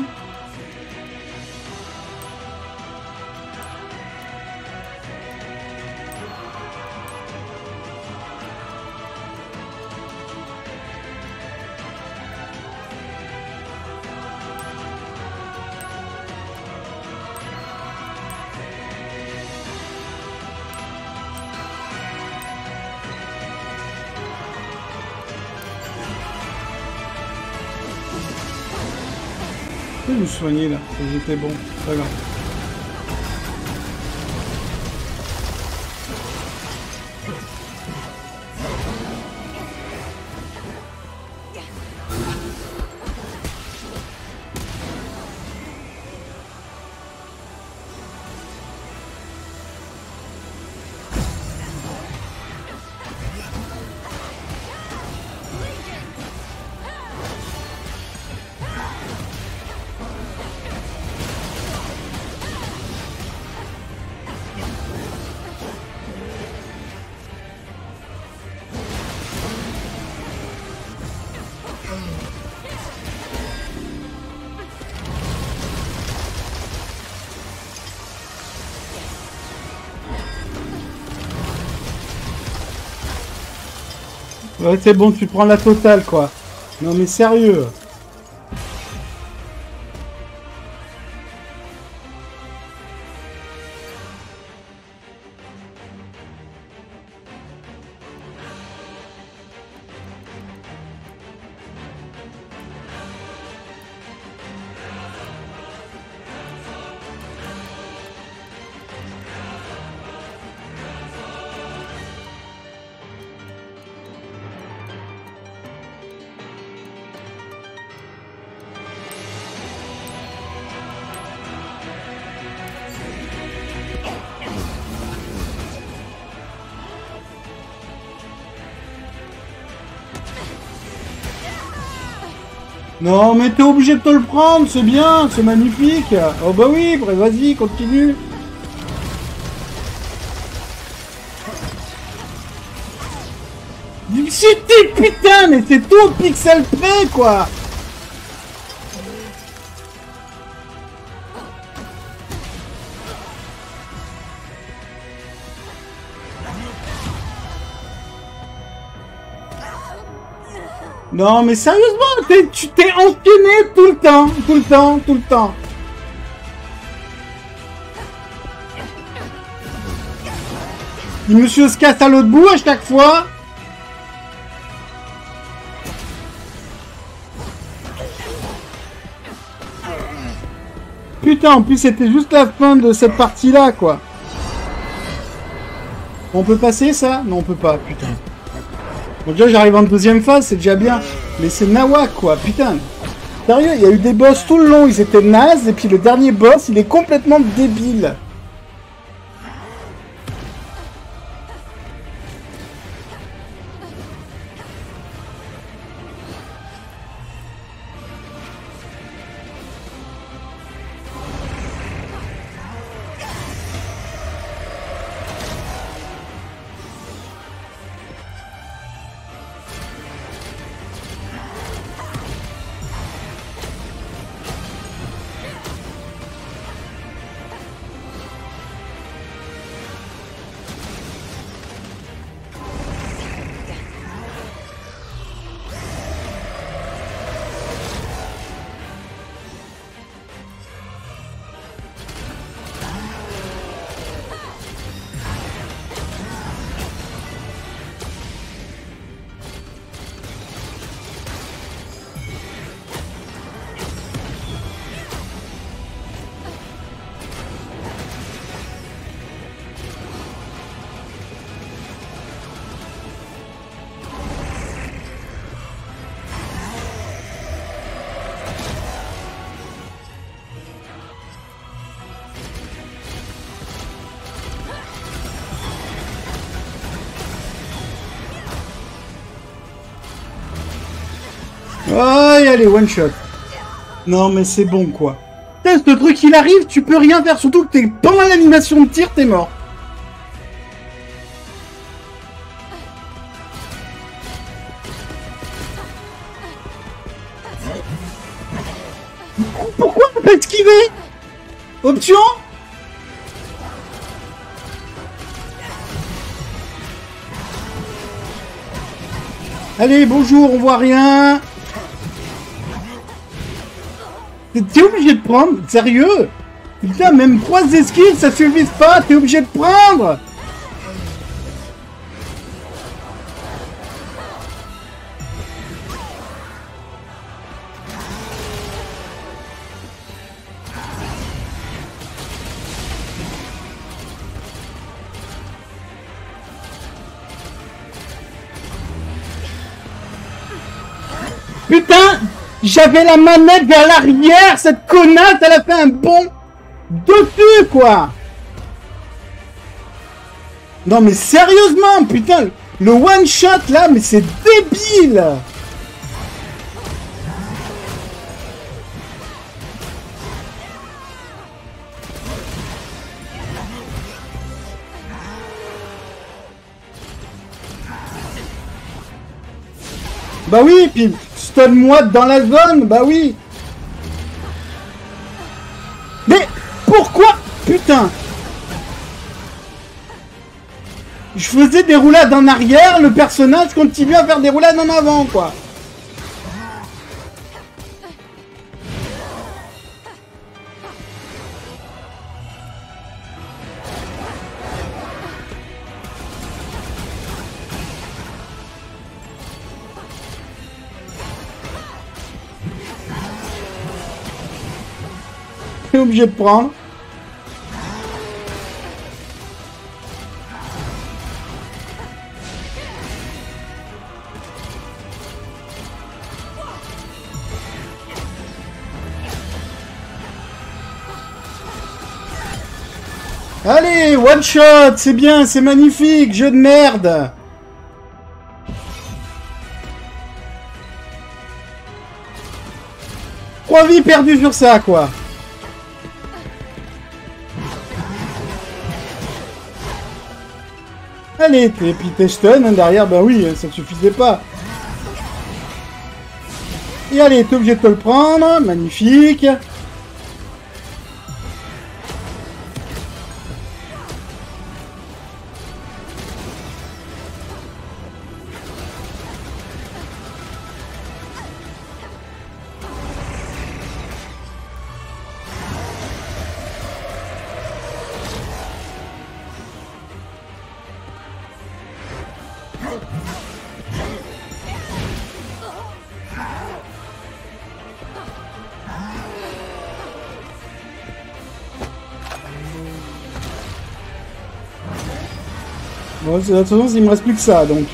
Je vais me soigner là, j'étais bon, pas grave. Ouais, c'est bon, tu prends la totale, quoi. Non, mais sérieux. Non, mais t'es obligé de te le prendre, c'est bien, c'est magnifique. Oh bah oui, vas-y, continue. C'était putain, mais c'est tout au pixel près, quoi. Non, mais sérieusement, tu t'es enchaîné tout le temps, tout le temps, tout le temps. Le monsieur se casse à l'autre bout à chaque fois. Putain, en plus c'était juste la fin de cette partie-là, quoi. On peut passer ça? Non, on peut pas, putain. Bon, déjà j'arrive en deuxième phase, c'est déjà bien. Mais c'est nawak, quoi, putain. Sérieux, il y a eu des boss tout le long, ils étaient nazes, et puis le dernier boss, il est complètement débile. Ouais, allez, one shot. Non, mais c'est bon, quoi. Putain, ce truc, il arrive, tu peux rien faire. Surtout que t'es pendant l'animation de tir, t'es mort. Pourquoi on peut esquiver? Option? Allez, bonjour, on voit rien. T'es obligé de prendre? Sérieux? Putain, même 3 esquives, ça suffit pas, t'es obligé de prendre. Putain, j'avais la manette vers l'arrière, cette connasse, elle a fait un bond dessus, quoi. Non, mais sérieusement, putain, le one shot, là, mais c'est débile. Bah oui, puis stun-moi dans la zone, bah oui. Mais pourquoi? Putain. Je faisais des roulades en arrière, le personnage continue à faire des roulades en avant, quoi. T'es obligé de prendre. Allez, one shot, c'est bien, c'est magnifique, jeu de merde. Trois vies perdues sur ça, quoi. Allez, et puis t'es stun, hein, derrière, bah oui, ça ne suffisait pas. Et allez, t'es obligé de te le prendre, magnifique. Bon, de toute façon, il me reste plus que ça, donc...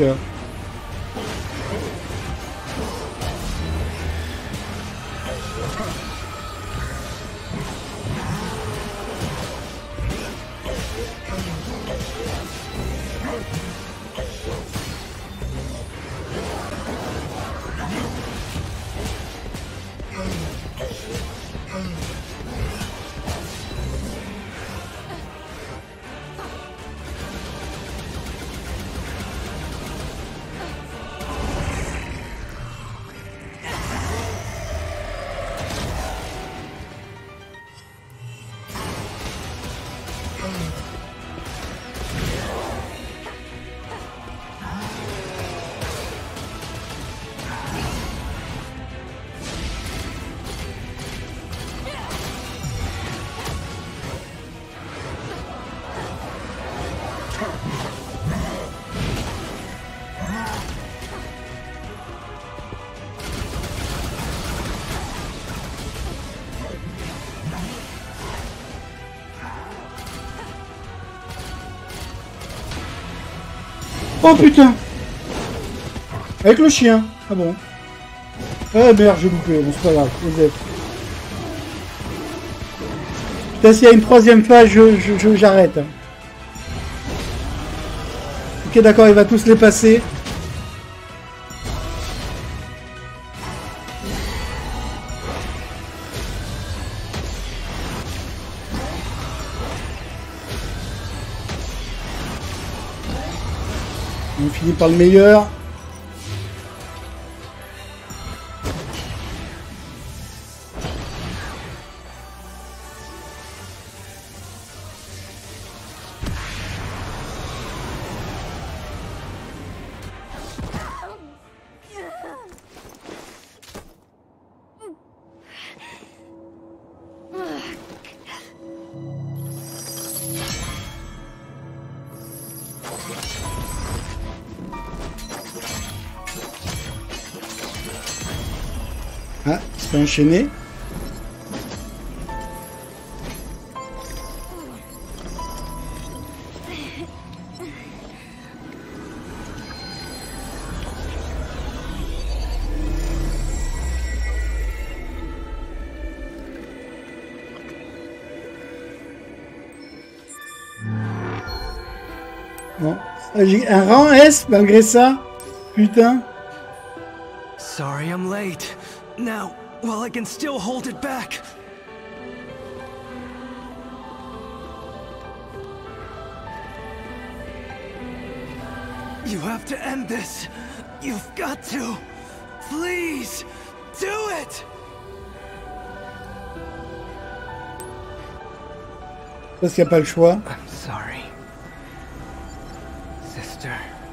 Oh putain! Avec le chien! Ah bon? Ah merde, j'ai loupé, bon c'est pas grave, putain, s'il y a une troisième phase, j'arrête. Ok, d'accord, il va tous les passer. On finit par le meilleur. Ah, il se fait enchaîner. Bon, j'ai un rang S malgré ça. Putain. Sorry I'm late. Now, while I can still hold it back. You have to end this. You've got to. Please, do it. Parce qu'il n'y a pas le choix. I'm sorry, sister.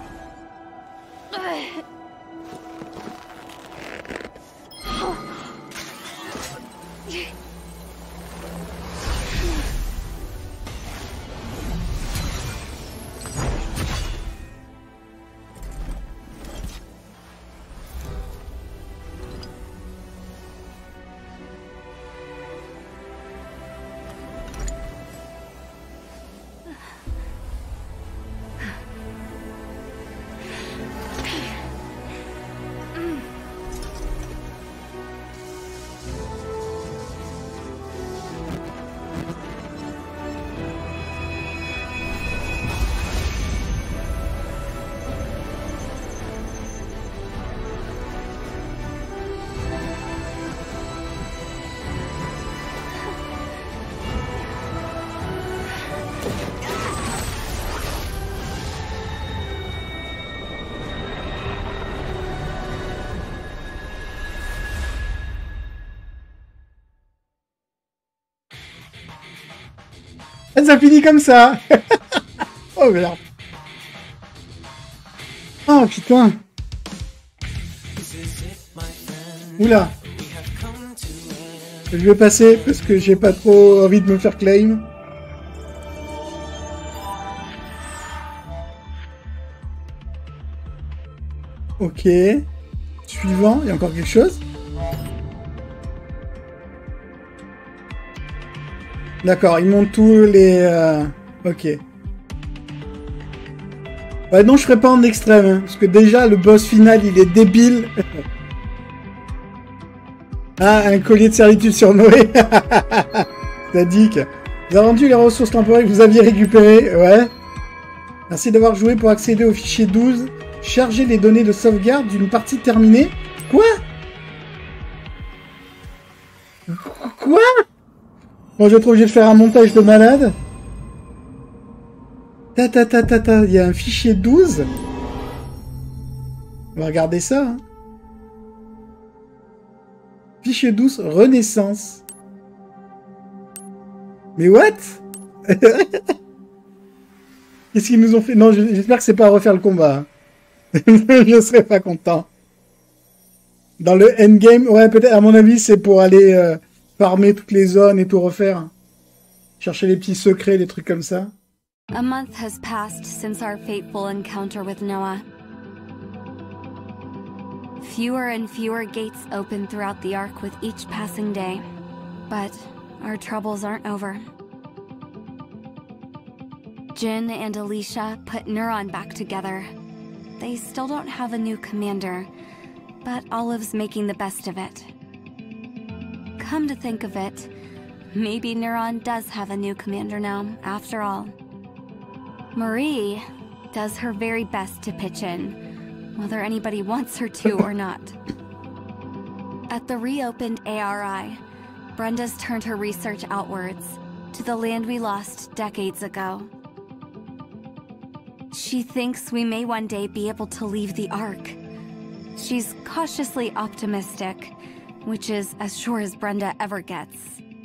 Ça finit comme ça. Oh merde. Oh putain. Oula. Je vais passer parce que j'ai pas trop envie de me faire claim. Ok. Suivant, il y a encore quelque chose? D'accord, ils montent tous les... Ok. Ouais, non, je ferai pas en extrême, hein, parce que déjà, le boss final, il est débile. Ah, un collier de servitude sur Noé. Sadique. Vous avez rendu les ressources temporaires que vous aviez récupérées. Ouais. Merci d'avoir joué pour accéder au fichier 12. Charger les données de sauvegarde d'une partie terminée. Quoi? Quoi? Bon, je vais être obligé de faire un montage de malade. Il y a un fichier 12. On va regarder ça. Hein. Fichier 12, Renaissance. Mais what? Qu'est-ce qu'ils nous ont fait? Non, j'espère que c'est pas à refaire le combat. Je serais pas content. Dans le endgame, ouais, peut-être, à mon avis, c'est pour aller farmer toutes les zones et tout refaire. Chercher les petits secrets, les trucs comme ça. A month has passed since our fateful encounter with Noah. Fewer and fewer gates open throughout the Ark with each passing day. But our troubles aren't over. Jin and Alicia put Neuron back together. They still don't have a new commander, but Olive's making the best of it. Come to think of it, maybe Neuron does have a new commander now, after all. Marie does her very best to pitch in, whether anybody wants her to or not. At the reopened ARI, Brenda's turned her research outwards, to the land we lost decades ago. She thinks we may one day be able to leave the Ark. She's cautiously optimistic, which is as sure as Brenda ever gets.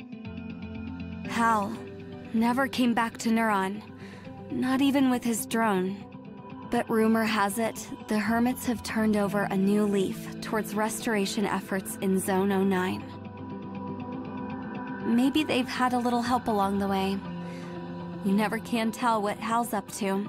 Hal never came back to Neuron, not even with his drone. But rumor has it, the Hermits have turned over a new leaf towards restoration efforts in Zone 09. Maybe they've had a little help along the way. You never can tell what Hal's up to.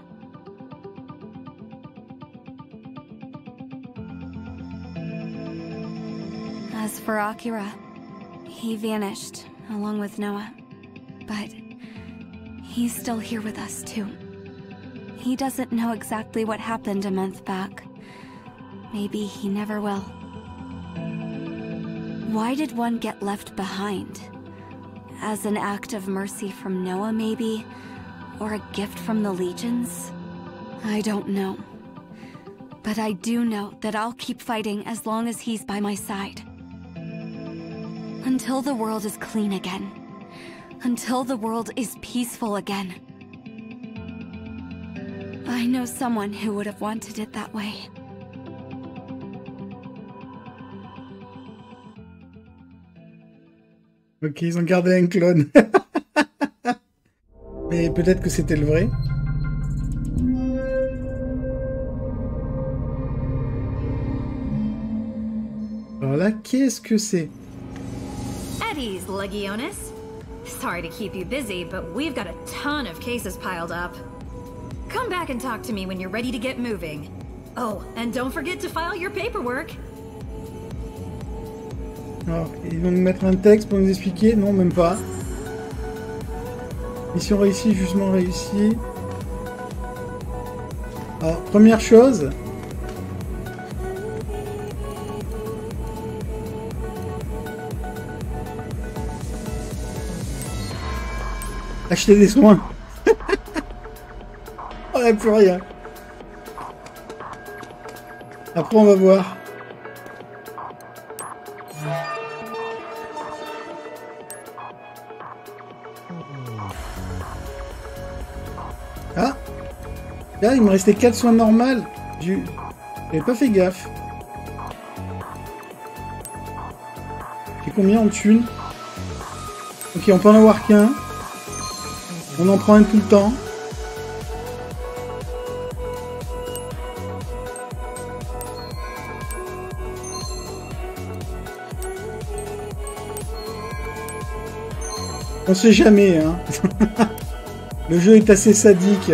As for Akira, he vanished along with Noah. But he's still here with us too. He doesn't know exactly what happened a month back. Maybe he never will. Why did one get left behind? As an act of mercy from Noah, maybe? Or a gift from the Legions? I don't know. But I do know that I'll keep fighting as long as he's by my side. Until the world is clean again. Until the world is peaceful again. I know someone who would have wanted it that way. Ok, ils ont gardé un clone. Mais peut-être que c'était le vrai. Alors là, qu'est-ce que c'est? Eddie's Legionis. Sorry to keep you busy, but we've got a ton of cases piled up. Come back and talk to me when you're ready to get moving. Oh, and don't forget to file your paperwork. Alors, ils vont nous mettre un texte pour nous expliquer. Non, même pas. Mission réussie, jugement réussi. Alors, première chose. Acheter des soins. On n'a plus rien. Après, on va voir. Ah! Là, il me restait 4 soins normales. J'avais pas fait gaffe. J'ai combien en thunes? Ok, on peut en avoir qu'un. On en prend un tout le temps. On sait jamais, hein. Le jeu est assez sadique.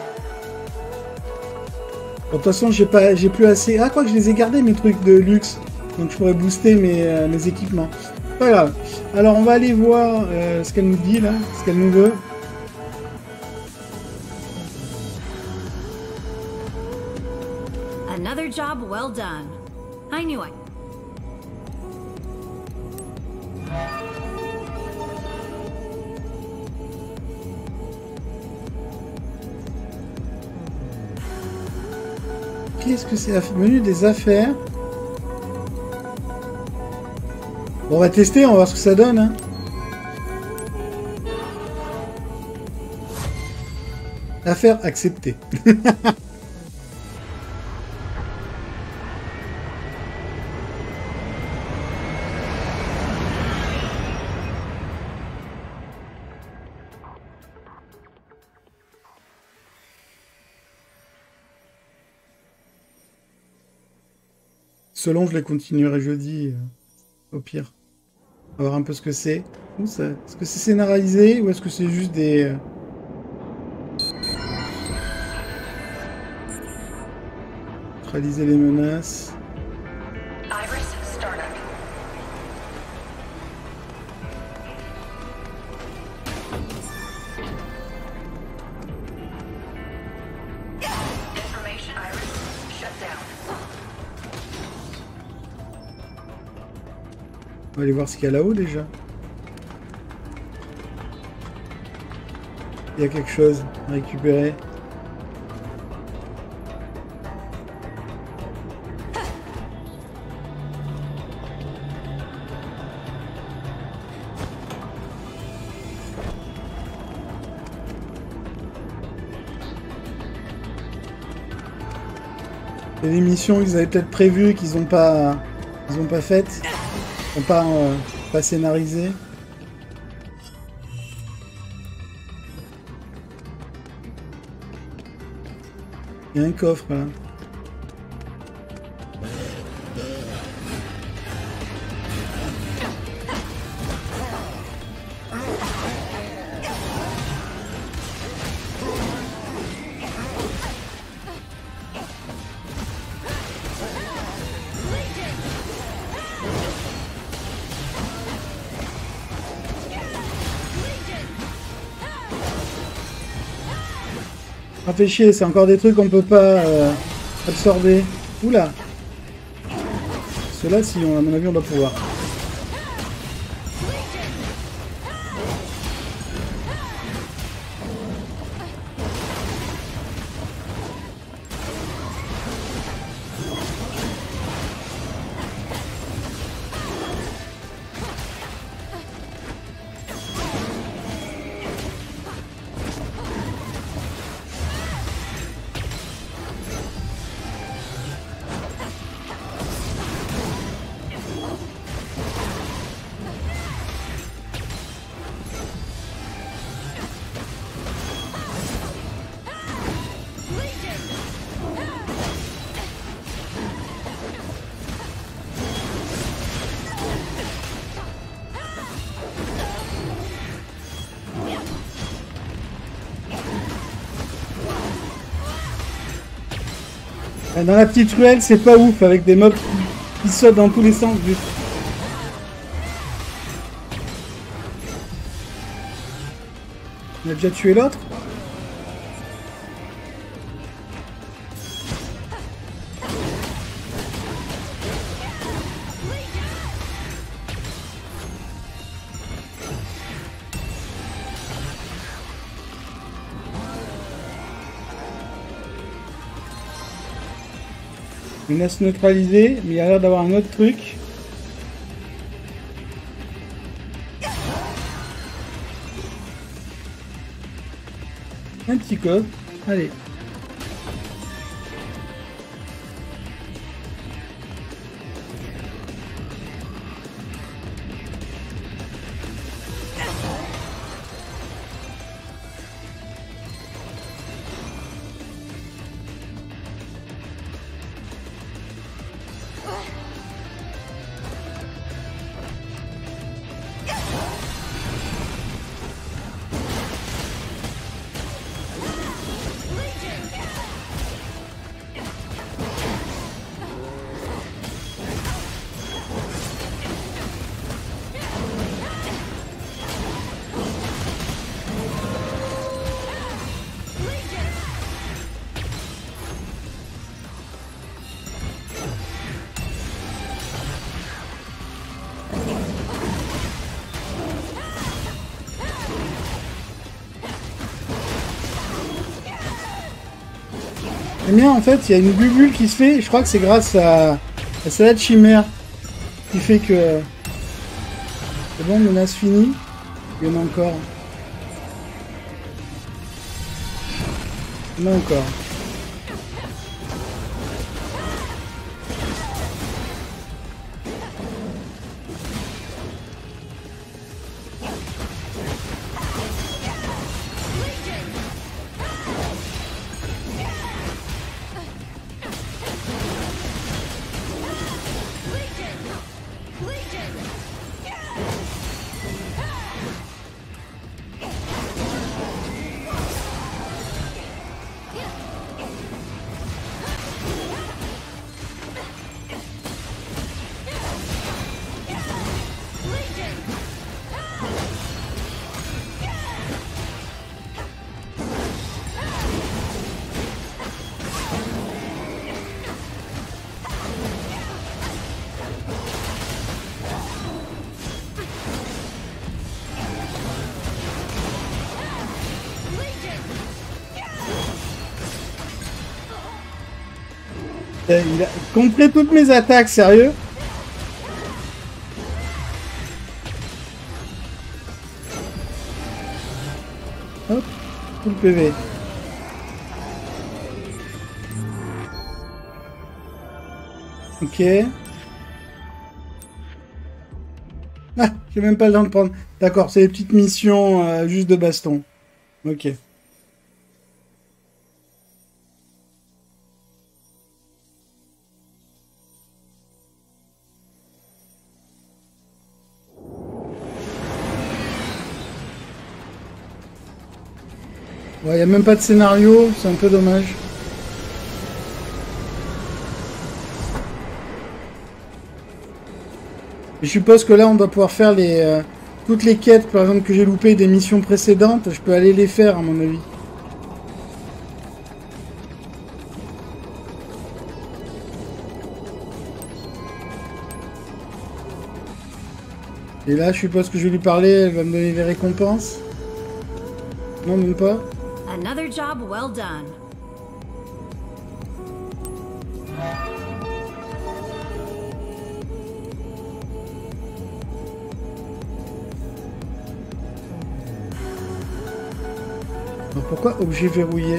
Bon, de toute façon, j'ai plus assez. Ah, quoi que je les ai gardés, mes trucs de luxe. Donc je pourrais booster mes équipements. Pas grave. Alors on va aller voir ce qu'elle nous dit là, ce qu'elle nous veut. Another job well done. I knew it. Qu'est-ce que c'est? Menu des affaires. Bon, on va tester, on va voir ce que ça donne. Hein. Affaire acceptée. Selon, je les continuerai jeudi, au pire. On va voir un peu ce que c'est. Est-ce que c'est scénarisé ou est-ce que c'est juste des... Neutraliser les menaces. Iris startup. Information Iris shut down. On va aller voir ce qu'il y a là-haut déjà. Il y a quelque chose à récupérer. Il y a des missions qu'ils avaient peut-être prévues qu'ils n'ont pas faites. Ils n'ont pas scénarisé. Il y a un coffre là. Ça fait chier, c'est encore des trucs qu'on peut pas absorber. Oula. Ceux-là, si, à mon avis, on doit pouvoir. Dans la petite ruelle, c'est pas ouf, avec des mobs qui sautent dans tous les sens. On a déjà tué l'autre. Il laisse neutraliser, mais il a l'air d'avoir un autre truc. Un petit code. Allez. Eh bien, en fait, il y a une bulle qui se fait. Je crois que c'est grâce à la salade chimère qui fait que... C'est bon, menace finie. Il y en a encore. Il y en a encore. Il a complet toutes mes attaques, sérieux? Hop, tout le PV. Ok. Ah, j'ai même pas le temps de prendre. D'accord, c'est des petites missions juste de baston. Ok. Ouais, y a même pas de scénario, c'est un peu dommage. Je suppose que là, on doit pouvoir faire les toutes les quêtes, par exemple, que j'ai loupées des missions précédentes. Je peux aller les faire, à mon avis. Et là, je suppose que je vais lui parler, elle va me donner des récompenses. Non, même pas. Another job well done. Alors pourquoi objet verrouillé?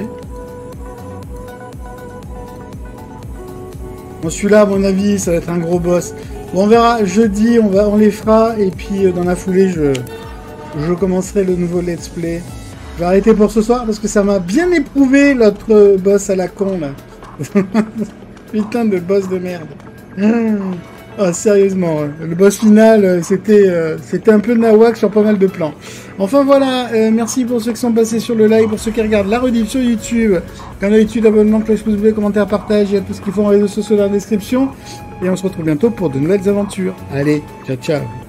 Bon, celui-là, à mon avis, ça va être un gros boss. Bon, on verra jeudi, on les fera, et puis dans la foulée, je commencerai le nouveau let's play. Je vais arrêter pour ce soir parce que ça m'a bien éprouvé l'autre boss à la con là. Putain de boss de merde. Ah, sérieusement, le boss final, c'était un peu nawak sur pas mal de plans. Enfin voilà, merci pour ceux qui sont passés sur le live, pour ceux qui regardent la rediff sur YouTube. Canal YouTube, abonnement, cloche, pouce bleu, commentaire, partage, il y a tout ce qu'il faut en réseaux sociaux dans la description. Et on se retrouve bientôt pour de nouvelles aventures. Allez, ciao ciao.